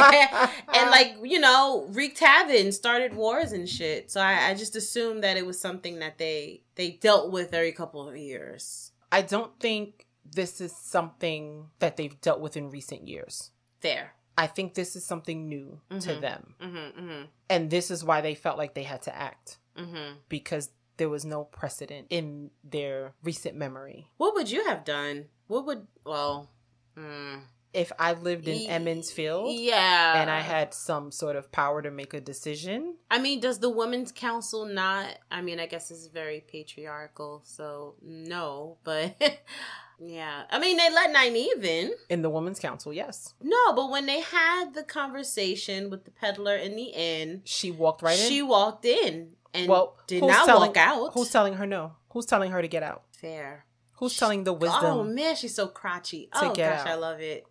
Speaker 1: like, you know, wreaked havoc, started wars and shit. So I, I just assumed that it was something that they they dealt with every couple of years.
Speaker 2: I don't think this is something that they've dealt with in recent years.
Speaker 1: Fair.
Speaker 2: I think this is something new mm-hmm. to them.
Speaker 1: Mm-hmm, mm-hmm.
Speaker 2: And this is why they felt like they had to act.
Speaker 1: Mm-hmm.
Speaker 2: Because there was no precedent in their recent memory.
Speaker 1: What would you have done? What would, well... Mm.
Speaker 2: If I lived in Emmons Field,
Speaker 1: yeah,
Speaker 2: and I had some sort of power to make a decision.
Speaker 1: I mean, does the Women's Council not? I mean, I guess it's very patriarchal, so no. But yeah, I mean, they let Nynaeve in
Speaker 2: in the Women's Council, yes.
Speaker 1: No, but when they had the conversation with the peddler in the inn,
Speaker 2: she walked right in.
Speaker 1: She walked in and
Speaker 2: well,
Speaker 1: did not
Speaker 2: telling,
Speaker 1: walk out.
Speaker 2: Who's telling her no? Who's telling her to get out?
Speaker 1: Fair.
Speaker 2: Who's she, telling the wisdom?
Speaker 1: Oh man, she's so crotchy. Oh gosh, out. I love it.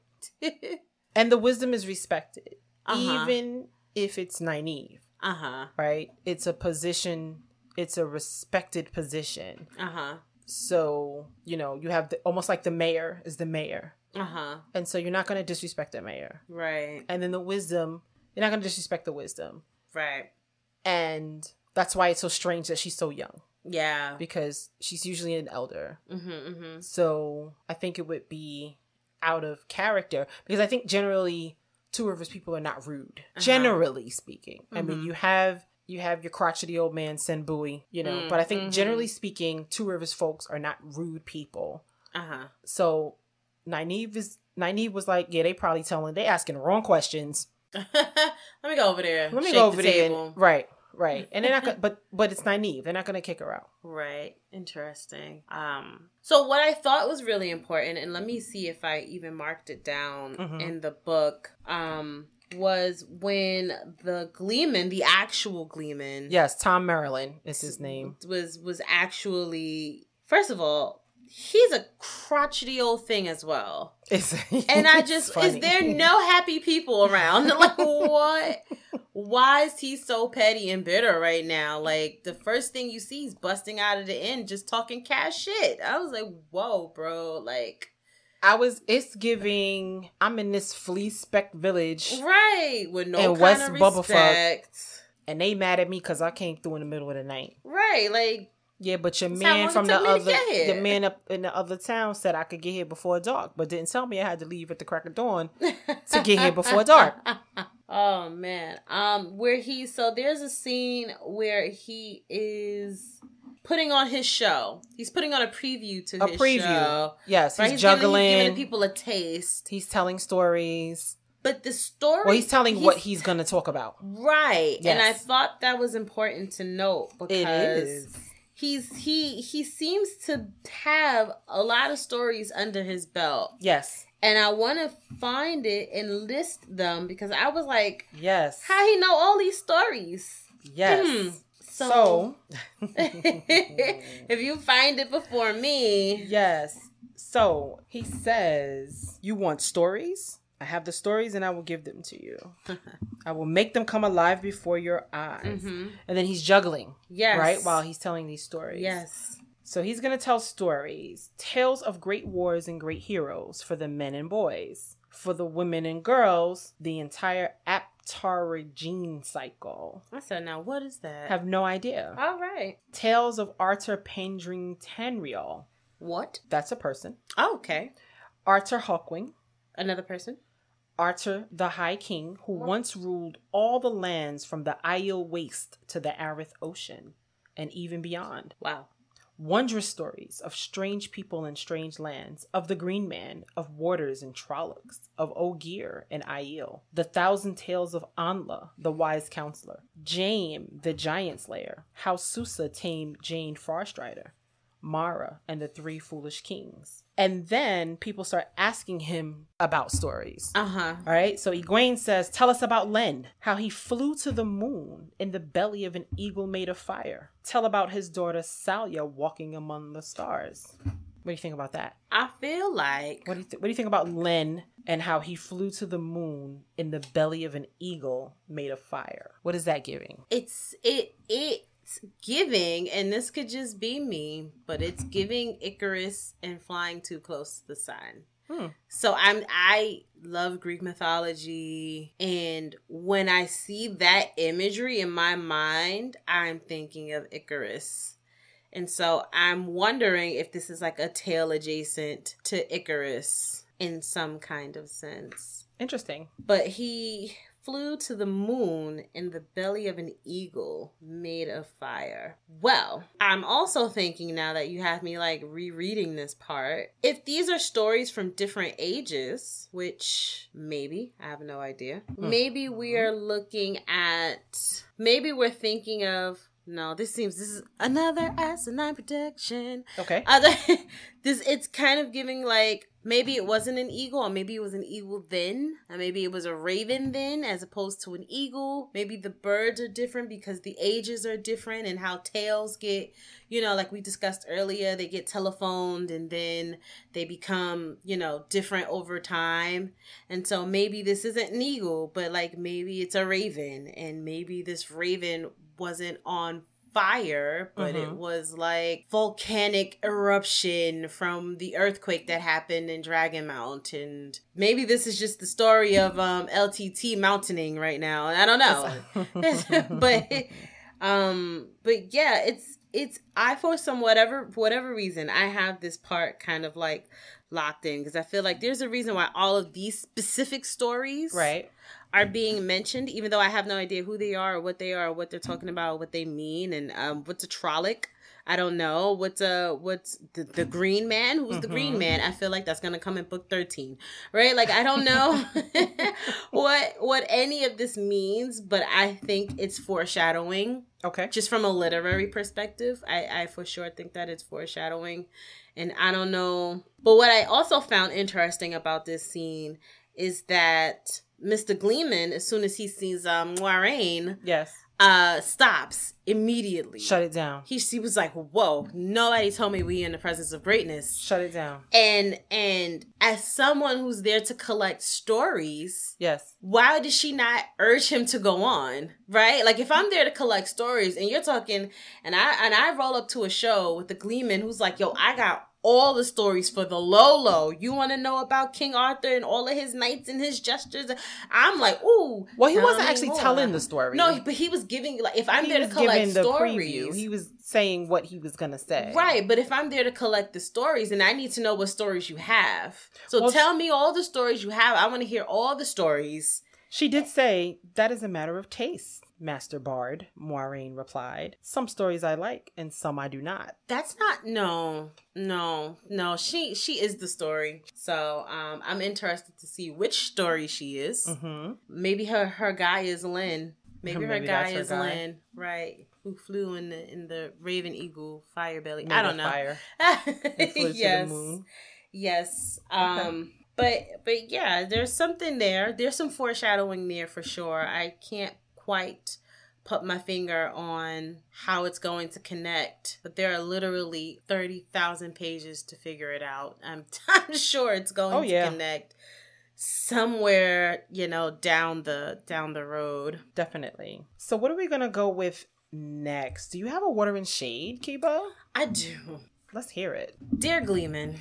Speaker 2: And the wisdom is respected,
Speaker 1: uh-huh.
Speaker 2: even if it's Nynaeve.
Speaker 1: Uh huh.
Speaker 2: Right? It's a position. It's a respected position.
Speaker 1: Uh huh.
Speaker 2: So you know, you have the, almost like the mayor is the mayor.
Speaker 1: Uh huh.
Speaker 2: And so you're not going to disrespect the mayor,
Speaker 1: right?
Speaker 2: And then the wisdom, you're not going to disrespect the wisdom,
Speaker 1: right?
Speaker 2: And that's why it's so strange that she's so young.
Speaker 1: Yeah,
Speaker 2: because she's usually an elder.
Speaker 1: Mm-hmm, mm-hmm.
Speaker 2: So I think it would be out of character, because I think generally Two Rivers people are not rude. Uh-huh. Generally speaking, mm-hmm. I mean, you have you have your crotchety old man Senbui, you know, mm-hmm. but I think generally speaking, Two Rivers folks are not rude people.
Speaker 1: Uh huh.
Speaker 2: So Nynaeve is Nynaeve was like, yeah, they probably telling they asking the wrong questions.
Speaker 1: Let me go over there.
Speaker 2: Let me go over the there. And, right. Right. And they're not gonna, but but it's Nynaeve. They're not going to kick her out.
Speaker 1: Right. Interesting. Um so what I thought was really important, and let me see if I even marked it down mm-hmm. in the book, um was when the Gleeman, the actual Gleeman.
Speaker 2: Yes, Tom Maryland is his name.
Speaker 1: Was was actually, first of all, he's a crotchety old thing as well.
Speaker 2: It's,
Speaker 1: and I just, is there no happy people around? Like, what? Why is he so petty and bitter right now? Like, the first thing you see is busting out of the inn, just talking cash shit. I was like, whoa, bro. Like,
Speaker 2: I was, it's giving, I'm in this flea speck village.
Speaker 1: Right. With no kind
Speaker 2: West
Speaker 1: of
Speaker 2: Bubblefuck,
Speaker 1: respect.
Speaker 2: And they mad at me because I came through in the middle of the night.
Speaker 1: Right. Like,
Speaker 2: yeah, but your man from the other, the man up in the other town said I could get here before dark, but didn't tell me I had to leave at the crack of dawn to get here before dark.
Speaker 1: Oh man, um, where he so there's a scene where he is putting on his show. He's putting on a preview to
Speaker 2: a
Speaker 1: his
Speaker 2: preview.
Speaker 1: show.
Speaker 2: Yes,
Speaker 1: right?
Speaker 2: he's,
Speaker 1: he's
Speaker 2: juggling,
Speaker 1: giving, he's giving people a taste.
Speaker 2: He's telling stories.
Speaker 1: But the story...
Speaker 2: Well, he's telling he's, what he's going to talk about.
Speaker 1: Right.
Speaker 2: Yes.
Speaker 1: And I thought that was important to note because...
Speaker 2: It is.
Speaker 1: He's he he seems to have a lot of stories under his belt.
Speaker 2: Yes.
Speaker 1: And I want to find it and list them because I was like,
Speaker 2: yes,
Speaker 1: how he know all these stories?
Speaker 2: Yes.
Speaker 1: Hmm. So,
Speaker 2: so
Speaker 1: if you find it before me.
Speaker 2: Yes. So he says, you want stories? I have the stories and I will give them to you. I will make them come alive before your eyes. Mm-hmm. And then he's juggling.
Speaker 1: Yes.
Speaker 2: Right? While he's telling these stories.
Speaker 1: Yes.
Speaker 2: So he's going to tell stories. Tales of great wars and great heroes for the men and boys. For the women and girls, the entire Aptarigine cycle.
Speaker 1: I said, now what is that?
Speaker 2: Have no idea.
Speaker 1: All right.
Speaker 2: Tales of Arthur Pendring Tanriel.
Speaker 1: What?
Speaker 2: That's a person.
Speaker 1: Oh, okay.
Speaker 2: Arthur Hawkwing.
Speaker 1: Another person.
Speaker 2: Arthur the High King, who what? once ruled all the lands from the Isle Waste to the Arith Ocean, and even beyond.
Speaker 1: Wow.
Speaker 2: Wondrous stories of strange people in strange lands, of the Green Man, of warders and Trollocs, of Ogier and Aiel, the thousand tales of Anla, the wise counselor, Jaime, the giant slayer, how Susa tamed Jane Farstrider, Mara and the Three Foolish Kings. And then people start asking him about stories.
Speaker 1: Uh-huh.
Speaker 2: All right. So Egwene says, tell us about Len, how he flew to the moon in the belly of an eagle made of fire. Tell about his daughter Salia walking among the stars. What do you think about that?
Speaker 1: I feel like...
Speaker 2: What do you, th- what do you think about Len and how he flew to the moon in the belly of an eagle made of fire? What is that giving?
Speaker 1: It's... it it... It's giving, and this could just be me, but it's giving Icarus and flying too close to the sun. Hmm. So I'm I love Greek mythology, and when I see that imagery in my mind, I'm thinking of Icarus. And so I'm wondering if this is like a tale adjacent to Icarus in some kind of sense.
Speaker 2: Interesting.
Speaker 1: But he flew to the moon in the belly of an eagle made of fire. Well, I'm also thinking now that you have me like rereading this part, if these are stories from different ages, which maybe, I have no idea, mm-hmm. maybe we are looking at, maybe we're thinking of, no, this seems, this is another asinine production.
Speaker 2: Okay.
Speaker 1: Other, this, it's kind of giving like, maybe it wasn't an eagle, or maybe it was an eagle then, or maybe it was a raven then, as opposed to an eagle. Maybe the birds are different because the ages are different, and how tales get, you know, like we discussed earlier, they get telephoned and then they become, you know, different over time. And so maybe this isn't an eagle, but like maybe it's a raven, and maybe this raven wasn't on fire, but mm-hmm. it was like volcanic eruption from the earthquake that happened in Dragonmount. And maybe this is just the story of um L T T mountaining right now. I don't know. but um but yeah, it's it's I for some whatever whatever reason I have this part kind of like locked in, because I feel like there's a reason why all of these specific stories
Speaker 2: right
Speaker 1: are being mentioned, even though I have no idea who they are or what they are or what they're talking about or what they mean. And um, what's a Trolloc? I don't know. What's a what's the, the Green Man? Who's mm-hmm. the Green Man? I feel like that's gonna come in book thirteen, right? Like I don't know what what any of this means, but I think it's foreshadowing.
Speaker 2: Okay.
Speaker 1: Just from a literary perspective, I, I for sure think that it's foreshadowing, and I don't know. But what I also found interesting about this scene is that Mister Gleeman, as soon as he sees um Moiraine,
Speaker 2: yes,
Speaker 1: uh, stops immediately.
Speaker 2: Shut it down.
Speaker 1: He he was like, "Whoa! Nobody told me we in the presence of greatness."
Speaker 2: Shut it down.
Speaker 1: And and as someone who's there to collect stories,
Speaker 2: yes,
Speaker 1: why did she not urge him to go on? Right? Like if I'm there to collect stories, and you're talking, and I and I roll up to a show with the Gleeman who's like, "Yo, I got all the stories for the Lolo. You want to know about King Arthur and all of his knights and his gestures?" I'm like, ooh.
Speaker 2: Well, he wasn't actually more. telling the story.
Speaker 1: No, but he was giving, like, if I'm
Speaker 2: he
Speaker 1: there to collect
Speaker 2: the
Speaker 1: stories.
Speaker 2: Preview. He was saying what he was going to say.
Speaker 1: Right, but if I'm there to collect the stories, and I need to know what stories you have. So
Speaker 2: well,
Speaker 1: tell me all the stories you have. I want to hear all the stories.
Speaker 2: She did say, that is a matter of taste, Master Bard, Moiraine replied. Some stories I like, and some I do not.
Speaker 1: That's not, no, no, no. She she is the story. So um, I'm interested to see which story she is. Mm-hmm. Maybe her, her guy is Lynn. Maybe, Maybe her guy her is guy. Lynn, right? Who flew in the in the Raven Eagle fire belly. Made I don't know. Fire.
Speaker 2: And flew
Speaker 1: yes.
Speaker 2: to the moon.
Speaker 1: Yes. Um okay. But but yeah, there's something there. There's some foreshadowing there for sure. I can't quite put my finger on how it's going to connect, but there are literally thirty thousand pages to figure it out. I'm, I'm sure it's going
Speaker 2: oh,
Speaker 1: to
Speaker 2: yeah.
Speaker 1: connect somewhere, you know, down the down the road.
Speaker 2: Definitely. So what are we gonna go with next? Do you have a Water and Shade, Keba?
Speaker 1: I do.
Speaker 2: Let's hear it.
Speaker 1: Dear Gleeman,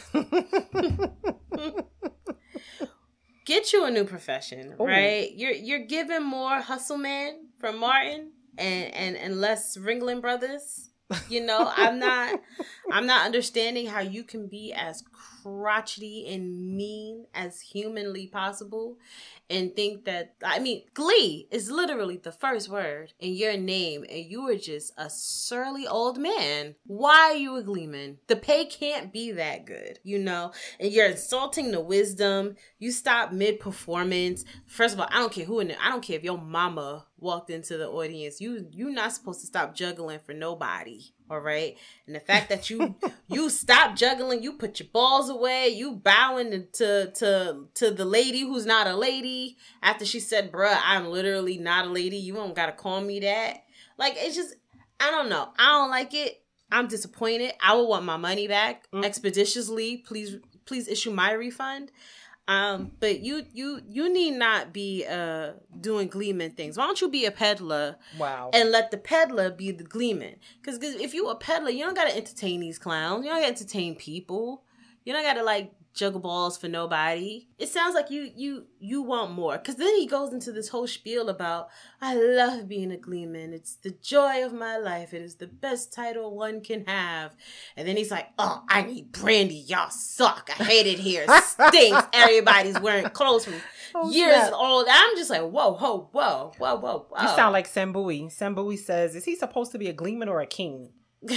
Speaker 1: get you a new profession, Ooh. right? You're you're giving more Hustle Man from Martin and, and, and less Ringling Brothers. You know, I'm not I'm not understanding how you can be as crotchety and mean as humanly possible and think that, I mean, Glee is literally the first word in your name and you are just a surly old man. Why are you a Gleeman? The pay can't be that good, you know? And you're insulting the wisdom. You stop mid-performance. First of all, I don't care who in it. I don't care if your mama walked into the audience. You, you're not supposed to stop juggling for nobody. All right. And the fact that you you stop juggling, you put your balls away, you bowing to to to the lady who's not a lady after she said, bruh, I'm literally not a lady. You don't gotta call me that. Like, it's just, I don't know. I don't like it. I'm disappointed. I will want my money back mm. expeditiously. Please, please issue my refund. Um, but you, you, you need not be, uh, doing Gleeman things. Why don't you be a peddler?
Speaker 2: Wow.
Speaker 1: And let the peddler be the Gleeman? Cause, cause if you a peddler, you don't gotta entertain these clowns. You don't gotta entertain people. You don't gotta like juggle balls for nobody. It sounds like you, you, you want more. Cause then he goes into this whole spiel about, I love being a Gleeman. It's the joy of my life. It is the best title one can have. And then he's like, oh, I need brandy. Y'all suck. I hate it here. It stinks. Everybody's wearing clothes from oh, years snap. old. I'm just like, whoa, whoa, whoa, whoa, whoa, whoa.
Speaker 2: You sound like Sambui. Sambui says, is he supposed to be a Gleeman or a king?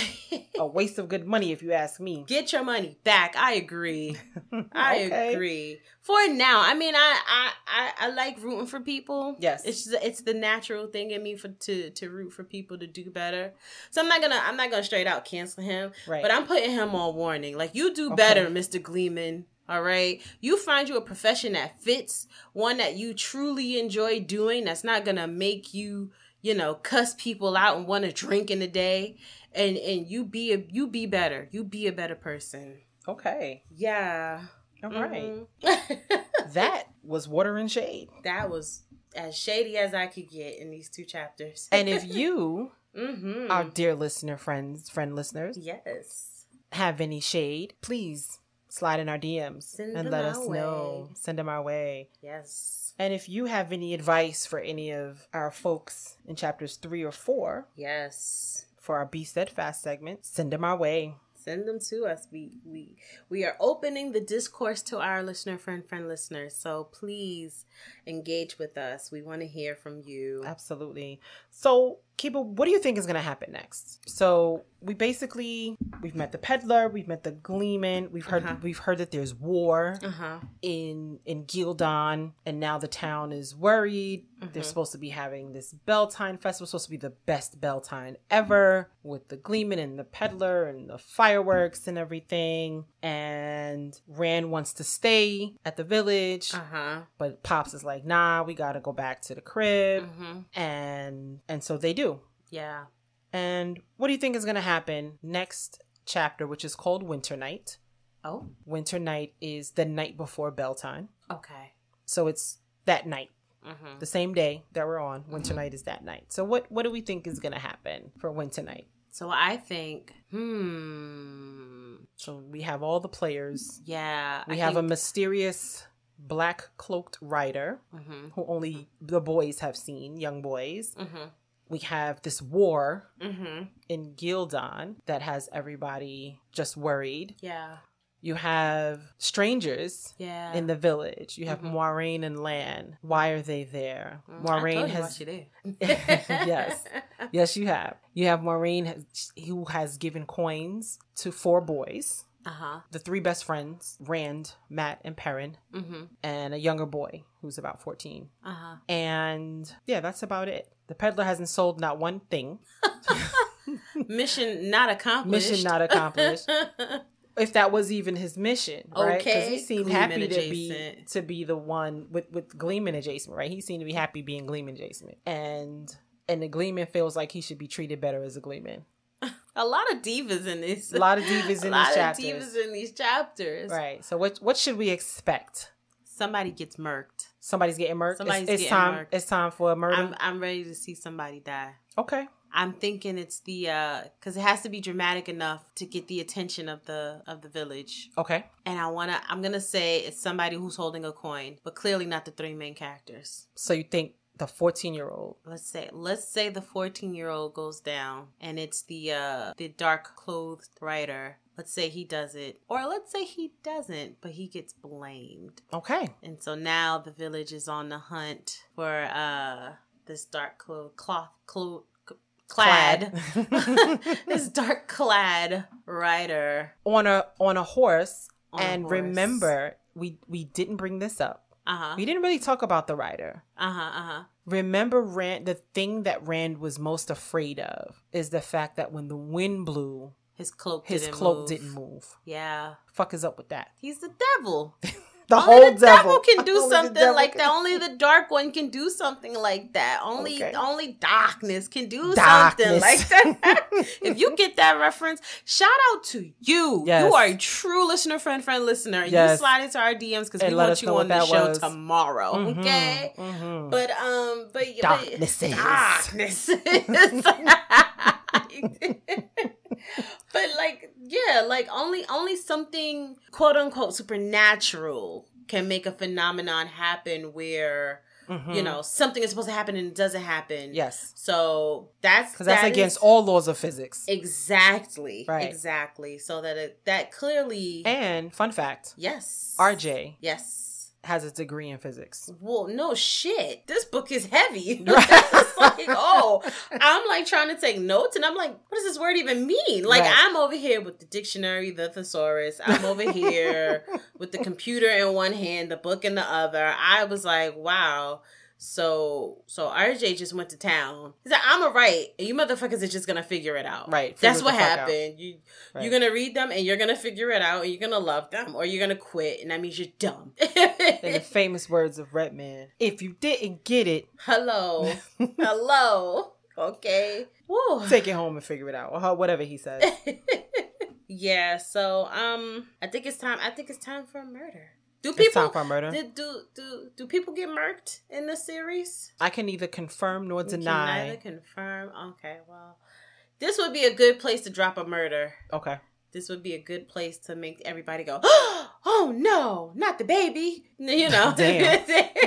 Speaker 2: A waste of good money, if you ask me.
Speaker 1: Get your money back. I agree. I okay. agree. For now, I mean, I, I I I like rooting for people.
Speaker 2: Yes,
Speaker 1: it's just, it's the natural thing in me for to to root for people to do better. So I'm not gonna I'm not gonna straight out cancel him.
Speaker 2: Right.
Speaker 1: But I'm putting him on warning. Like, you do better, okay. Mister Gleeman. All right. You find you a profession that fits, one that you truly enjoy doing. That's not gonna make you, you know, cuss people out and want to drink in a day. And and you be a, you be better. You be a better person.
Speaker 2: Okay.
Speaker 1: Yeah.
Speaker 2: All right. Mm-hmm. That was Water and Shade.
Speaker 1: That was as shady as I could get in these two chapters.
Speaker 2: And if you,
Speaker 1: mm-hmm.
Speaker 2: our dear listener friends, friend listeners,
Speaker 1: yes,
Speaker 2: have any shade, please slide in our D Ms
Speaker 1: Send
Speaker 2: and let us way. know. Send them our way.
Speaker 1: Yes.
Speaker 2: And if you have any advice for any of our folks in chapters three or four,
Speaker 1: yes,
Speaker 2: for our Be Steadfast segment, send them our way.
Speaker 1: Send them to us. We we we are opening the discourse to our listener friend friend listeners. So please engage with us. We want to hear from you.
Speaker 2: Absolutely. So, Keba, what do you think is going to happen next? So we basically we've met the peddler, we've met the Gleeman, we've heard uh-huh. we've heard that there's war
Speaker 1: uh-huh.
Speaker 2: in in Gildan, and now the town is worried. Uh-huh. They're supposed to be having this Beltane festival, supposed to be the best Beltane ever, with the Gleeman and the peddler and the fireworks and everything. And Rand wants to stay at the village,
Speaker 1: uh-huh.
Speaker 2: but Pops is like, nah, we gotta go back to the crib.
Speaker 1: Uh-huh.
Speaker 2: And and so they do.
Speaker 1: Yeah.
Speaker 2: And what do you think is going to happen next chapter, which is called Winter Night?
Speaker 1: Oh.
Speaker 2: Winter Night is the night before Beltane.
Speaker 1: Okay.
Speaker 2: So it's that night.
Speaker 1: Mm-hmm.
Speaker 2: The same day that we're on. Winter
Speaker 1: mm-hmm.
Speaker 2: Night is that night. So what, what do we think is going to happen for Winter Night?
Speaker 1: So I think, hmm.
Speaker 2: So we have all the players.
Speaker 1: Yeah.
Speaker 2: We
Speaker 1: I
Speaker 2: have
Speaker 1: think...
Speaker 2: a mysterious black cloaked rider
Speaker 1: mm-hmm.
Speaker 2: who only the boys have seen, young boys.
Speaker 1: Mm-hmm.
Speaker 2: We have this war
Speaker 1: mm-hmm.
Speaker 2: in Gildan that has everybody just worried.
Speaker 1: Yeah.
Speaker 2: You have strangers
Speaker 1: yeah.
Speaker 2: in the village. You have
Speaker 1: mm-hmm.
Speaker 2: Moiraine and Lan. Why are they there?
Speaker 1: Mm-hmm.
Speaker 2: Moiraine
Speaker 1: I
Speaker 2: has
Speaker 1: told you
Speaker 2: yes. Yes, you have. You have Moiraine has, who has given coins to four boys.
Speaker 1: Uh-huh.
Speaker 2: The three best friends, Rand, Matt, and Perrin,
Speaker 1: mm-hmm.
Speaker 2: and a younger boy who's about fourteen.
Speaker 1: Uh-huh.
Speaker 2: And yeah, that's about it. The peddler hasn't sold not one thing.
Speaker 1: Mission not accomplished.
Speaker 2: Mission not accomplished. If that was even his mission, right? Because
Speaker 1: okay.
Speaker 2: he seemed
Speaker 1: Gleeman
Speaker 2: happy
Speaker 1: adjacent.
Speaker 2: to be to be the one with with Gleeman adjacent, right? He seemed to be happy being Gleeman adjacent, and and the Gleeman feels like he should be treated better as a Gleeman.
Speaker 1: A lot of divas in this.
Speaker 2: A lot of divas in these chapters. A lot of
Speaker 1: divas in these chapters.
Speaker 2: Right. So what what should we expect?
Speaker 1: Somebody gets murked.
Speaker 2: Somebody's getting murked.
Speaker 1: Somebody's
Speaker 2: it's, it's
Speaker 1: getting
Speaker 2: time.
Speaker 1: murked.
Speaker 2: It's time for a murder.
Speaker 1: I'm I'm ready to see somebody die.
Speaker 2: Okay.
Speaker 1: I'm thinking it's the uh because it has to be dramatic enough to get the attention of the of the village.
Speaker 2: Okay.
Speaker 1: And I wanna I'm gonna say it's somebody who's holding a coin, but clearly not the three main characters.
Speaker 2: So you think The fourteen-year-old.
Speaker 1: Let's say, let's say the fourteen-year-old goes down, and it's the uh, the dark-clothed writer. Let's say he does it, or let's say he doesn't, but he gets blamed.
Speaker 2: Okay.
Speaker 1: And so now the village is on the hunt for uh, this dark-clothed cloth cloth. Clad, clad. This dark clad rider
Speaker 2: on a on a horse.
Speaker 1: On
Speaker 2: and
Speaker 1: a horse.
Speaker 2: Remember, we we didn't bring this up.
Speaker 1: Uh-huh.
Speaker 2: We didn't really talk about the rider.
Speaker 1: Uh-huh, uh-huh.
Speaker 2: Remember, Rand, the thing that Rand was most afraid of is the fact that when the wind blew,
Speaker 1: his cloak
Speaker 2: his
Speaker 1: didn't
Speaker 2: cloak
Speaker 1: move.
Speaker 2: didn't move.
Speaker 1: Yeah.
Speaker 2: Fuck is up with that?
Speaker 1: He's the devil.
Speaker 2: The
Speaker 1: only
Speaker 2: whole
Speaker 1: the
Speaker 2: devil.
Speaker 1: devil can do
Speaker 2: Only the
Speaker 1: something
Speaker 2: devil
Speaker 1: like
Speaker 2: can-
Speaker 1: that. Only the dark one can do something like that. Only
Speaker 2: Okay.
Speaker 1: only darkness can do
Speaker 2: Darkness.
Speaker 1: something like that. If you get that reference, shout out to you.
Speaker 2: Yes.
Speaker 1: You are a true listener, friend, friend, listener.
Speaker 2: Yes.
Speaker 1: You slide into our D Ms because
Speaker 2: And
Speaker 1: we
Speaker 2: let
Speaker 1: want
Speaker 2: us
Speaker 1: you
Speaker 2: know
Speaker 1: on
Speaker 2: what
Speaker 1: the
Speaker 2: that
Speaker 1: show
Speaker 2: was.
Speaker 1: tomorrow.
Speaker 2: Mhm,
Speaker 1: Okay.
Speaker 2: mhm.
Speaker 1: But um, but
Speaker 2: Darknesses.
Speaker 1: Darknesses. But like, yeah, like only only something quote unquote supernatural can make a phenomenon happen where
Speaker 2: Mhm.
Speaker 1: you know something is supposed to happen and it doesn't happen.
Speaker 2: Yes.
Speaker 1: So that's
Speaker 2: Because that's
Speaker 1: that
Speaker 2: against
Speaker 1: is-
Speaker 2: all laws of physics.
Speaker 1: exactly
Speaker 2: Right.
Speaker 1: exactly. So that it that clearly
Speaker 2: And fun fact,
Speaker 1: yes
Speaker 2: R J
Speaker 1: yes.
Speaker 2: has a degree in physics.
Speaker 1: Well, no shit. This book is heavy.
Speaker 2: Right.
Speaker 1: It's like, oh, I'm like trying to take notes, and I'm like, what does this word even mean? Like,
Speaker 2: Right.
Speaker 1: I'm over here with the dictionary, the thesaurus. I'm over here with the computer in one hand, the book in the other. I was like, wow. So, so R J just went to town. He's like, I'm a write, and you motherfuckers are just gonna figure it out.
Speaker 2: Right.
Speaker 1: That's
Speaker 2: Figure
Speaker 1: what
Speaker 2: the fuck out.
Speaker 1: happened. You,
Speaker 2: Right.
Speaker 1: you're gonna read them, and you're gonna figure it out, and you're gonna love them, or you're gonna quit, and that means you're dumb.
Speaker 2: In the famous words of Redman, if you didn't get it,
Speaker 1: Hello. Hello. Okay. Woo.
Speaker 2: take it home and figure it out. Or whatever he says.
Speaker 1: Yeah, so um I think it's time I think it's time for a murder. Do
Speaker 2: It's
Speaker 1: people
Speaker 2: time for a murder.
Speaker 1: Do, do do do people get murked in this series?
Speaker 2: I can neither confirm nor
Speaker 1: You can
Speaker 2: deny.
Speaker 1: neither confirm. Okay, well. This would be a good place to drop a murder.
Speaker 2: Okay.
Speaker 1: This would be a good place to make everybody go, oh no, not the baby. You know.
Speaker 2: Damn.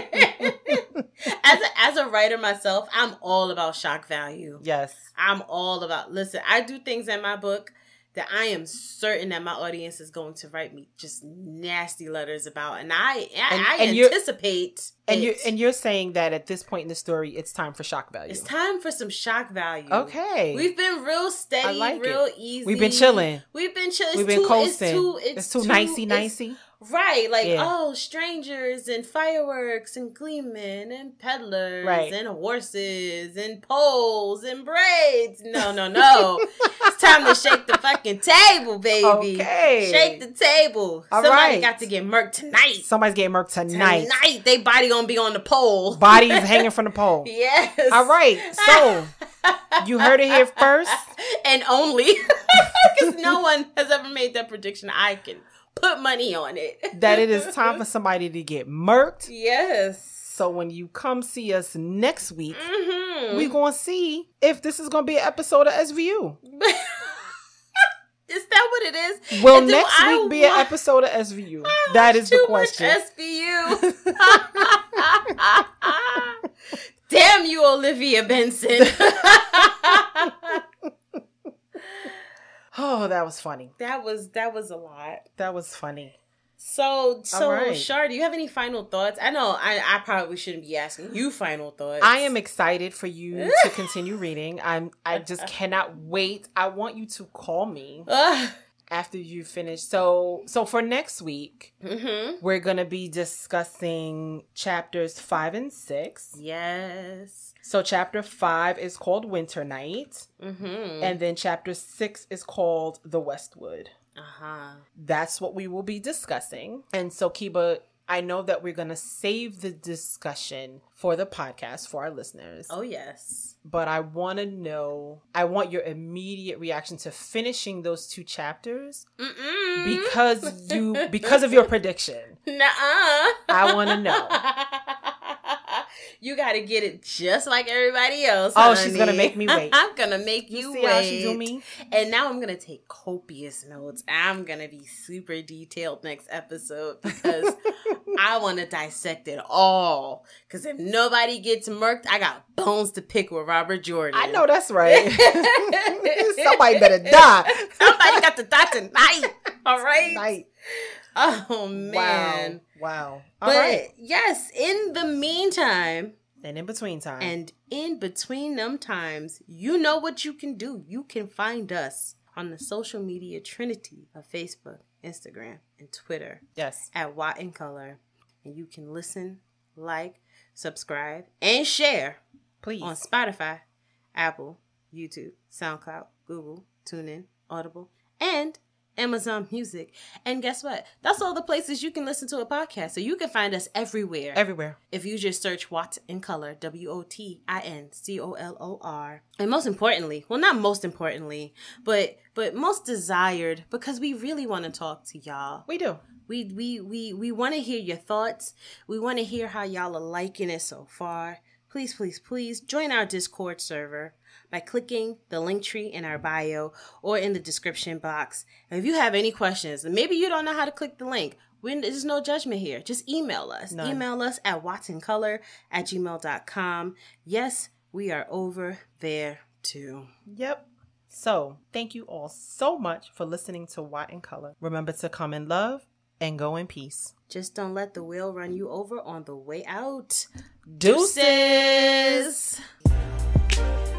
Speaker 1: as a, as a writer myself, I'm all about shock value.
Speaker 2: Yes.
Speaker 1: I'm all about, listen, I do things in my book that I am certain that my audience is going to write me just nasty letters about. And I I,
Speaker 2: And-
Speaker 1: I
Speaker 2: and you're-
Speaker 1: anticipate
Speaker 2: And
Speaker 1: it.
Speaker 2: you and you're saying that at this point in the story, it's time for shock value.
Speaker 1: It's time for some shock value.
Speaker 2: Okay.
Speaker 1: We've been real steady,
Speaker 2: I like
Speaker 1: real
Speaker 2: it.
Speaker 1: easy.
Speaker 2: We've been chilling.
Speaker 1: We've been chilling.
Speaker 2: We've been
Speaker 1: too,
Speaker 2: coasting.
Speaker 1: It's too, it's
Speaker 2: It's too
Speaker 1: too
Speaker 2: nicey
Speaker 1: it's-
Speaker 2: nicey.
Speaker 1: Right, like,
Speaker 2: Yeah.
Speaker 1: oh, strangers and fireworks and gleemen and peddlers
Speaker 2: Right.
Speaker 1: and horses and poles and braids. No, no, no. It's time to shake the fucking table, baby.
Speaker 2: Okay.
Speaker 1: Shake the table.
Speaker 2: All
Speaker 1: Somebody
Speaker 2: right.
Speaker 1: got to get murked tonight.
Speaker 2: Somebody's getting murked tonight.
Speaker 1: Tonight, they body gonna be on the pole.
Speaker 2: Bodies hanging from the pole.
Speaker 1: Yes.
Speaker 2: All right. So you heard it here first.
Speaker 1: And only because no one has ever made that prediction. I can put money on it.
Speaker 2: That it is time for somebody to get murked.
Speaker 1: Yes.
Speaker 2: So when you come see us next week,
Speaker 1: Mm-hmm.
Speaker 2: we gonna see if this is gonna be an episode of S V U.
Speaker 1: Is that what it is?
Speaker 2: Will
Speaker 1: And do
Speaker 2: next
Speaker 1: I
Speaker 2: week be an
Speaker 1: wa-
Speaker 2: episode of S V U?
Speaker 1: I
Speaker 2: That
Speaker 1: watch
Speaker 2: is the
Speaker 1: too
Speaker 2: question.
Speaker 1: Much S V U. Damn you, Olivia Benson.
Speaker 2: Oh, that was funny.
Speaker 1: that was that was a lot.
Speaker 2: That was funny.
Speaker 1: So so
Speaker 2: right.
Speaker 1: Shar, do you have any final thoughts? I know I, I probably shouldn't be asking you final thoughts.
Speaker 2: I am excited for you to continue reading. I'm I just cannot wait. I want you to call me
Speaker 1: Ugh.
Speaker 2: after you finish. So so for next week,
Speaker 1: Mm-hmm.
Speaker 2: we're gonna be discussing chapters five and six.
Speaker 1: Yes.
Speaker 2: So chapter five is called Winter Night.
Speaker 1: Mm-hmm.
Speaker 2: And then chapter six is called The Westwood.
Speaker 1: Uh-huh.
Speaker 2: That's what we will be discussing. And so, Keba, I know that we're going to save the discussion for the podcast for our listeners.
Speaker 1: Oh, yes.
Speaker 2: But I want to know, I want your immediate reaction to finishing those two chapters
Speaker 1: Mm-mm.
Speaker 2: because you, because of your prediction.
Speaker 1: Nuh-uh.
Speaker 2: I want to know.
Speaker 1: You got to get it just like everybody else.
Speaker 2: Oh,
Speaker 1: honey.
Speaker 2: she's going to make me wait.
Speaker 1: I'm going to make you,
Speaker 2: you see
Speaker 1: wait.
Speaker 2: how she do me?
Speaker 1: And now I'm going to take copious notes. I'm going to be super detailed next episode because I want to dissect it all. Because if nobody gets murked, I got bones to pick with Robert Jordan.
Speaker 2: I know that's right. Somebody better die.
Speaker 1: Somebody got to die tonight. All right?
Speaker 2: Tonight.
Speaker 1: Oh, man.
Speaker 2: Wow. Wow. All
Speaker 1: but
Speaker 2: right.
Speaker 1: yes, in the meantime,
Speaker 2: and in between time,
Speaker 1: and in between them times, you know what you can do. You can find us on the social media trinity of Facebook, Instagram, and Twitter.
Speaker 2: Yes.
Speaker 1: At WoT In Color. And you can listen, like, subscribe, and share.
Speaker 2: Please.
Speaker 1: On Spotify, Apple, YouTube, SoundCloud, Google, TuneIn, Audible, and Amazon Music. And guess what? That's all the places you can listen to a podcast. So you can find us everywhere.
Speaker 2: Everywhere.
Speaker 1: If you just search WoT In Color, W O T I N C O L O R. And most importantly, well, not most importantly, but but most desired, because we really want to talk to y'all.
Speaker 2: We do.
Speaker 1: We we we we want to hear your thoughts. We want to hear how y'all are liking it so far. Please, please, please join our Discord server by clicking the link tree in our bio or in the description box. And if you have any questions, and maybe you don't know how to click the link, we, there's no judgment here. Just email us. None. Email us at wotincolor at gmail dot com. Yes, we are over there too.
Speaker 2: Yep. So, thank you all so much for listening to WoT In Color. Remember to come in love and go in peace.
Speaker 1: Just don't let the wheel run you over on the way out.
Speaker 2: Deuces! Deuces.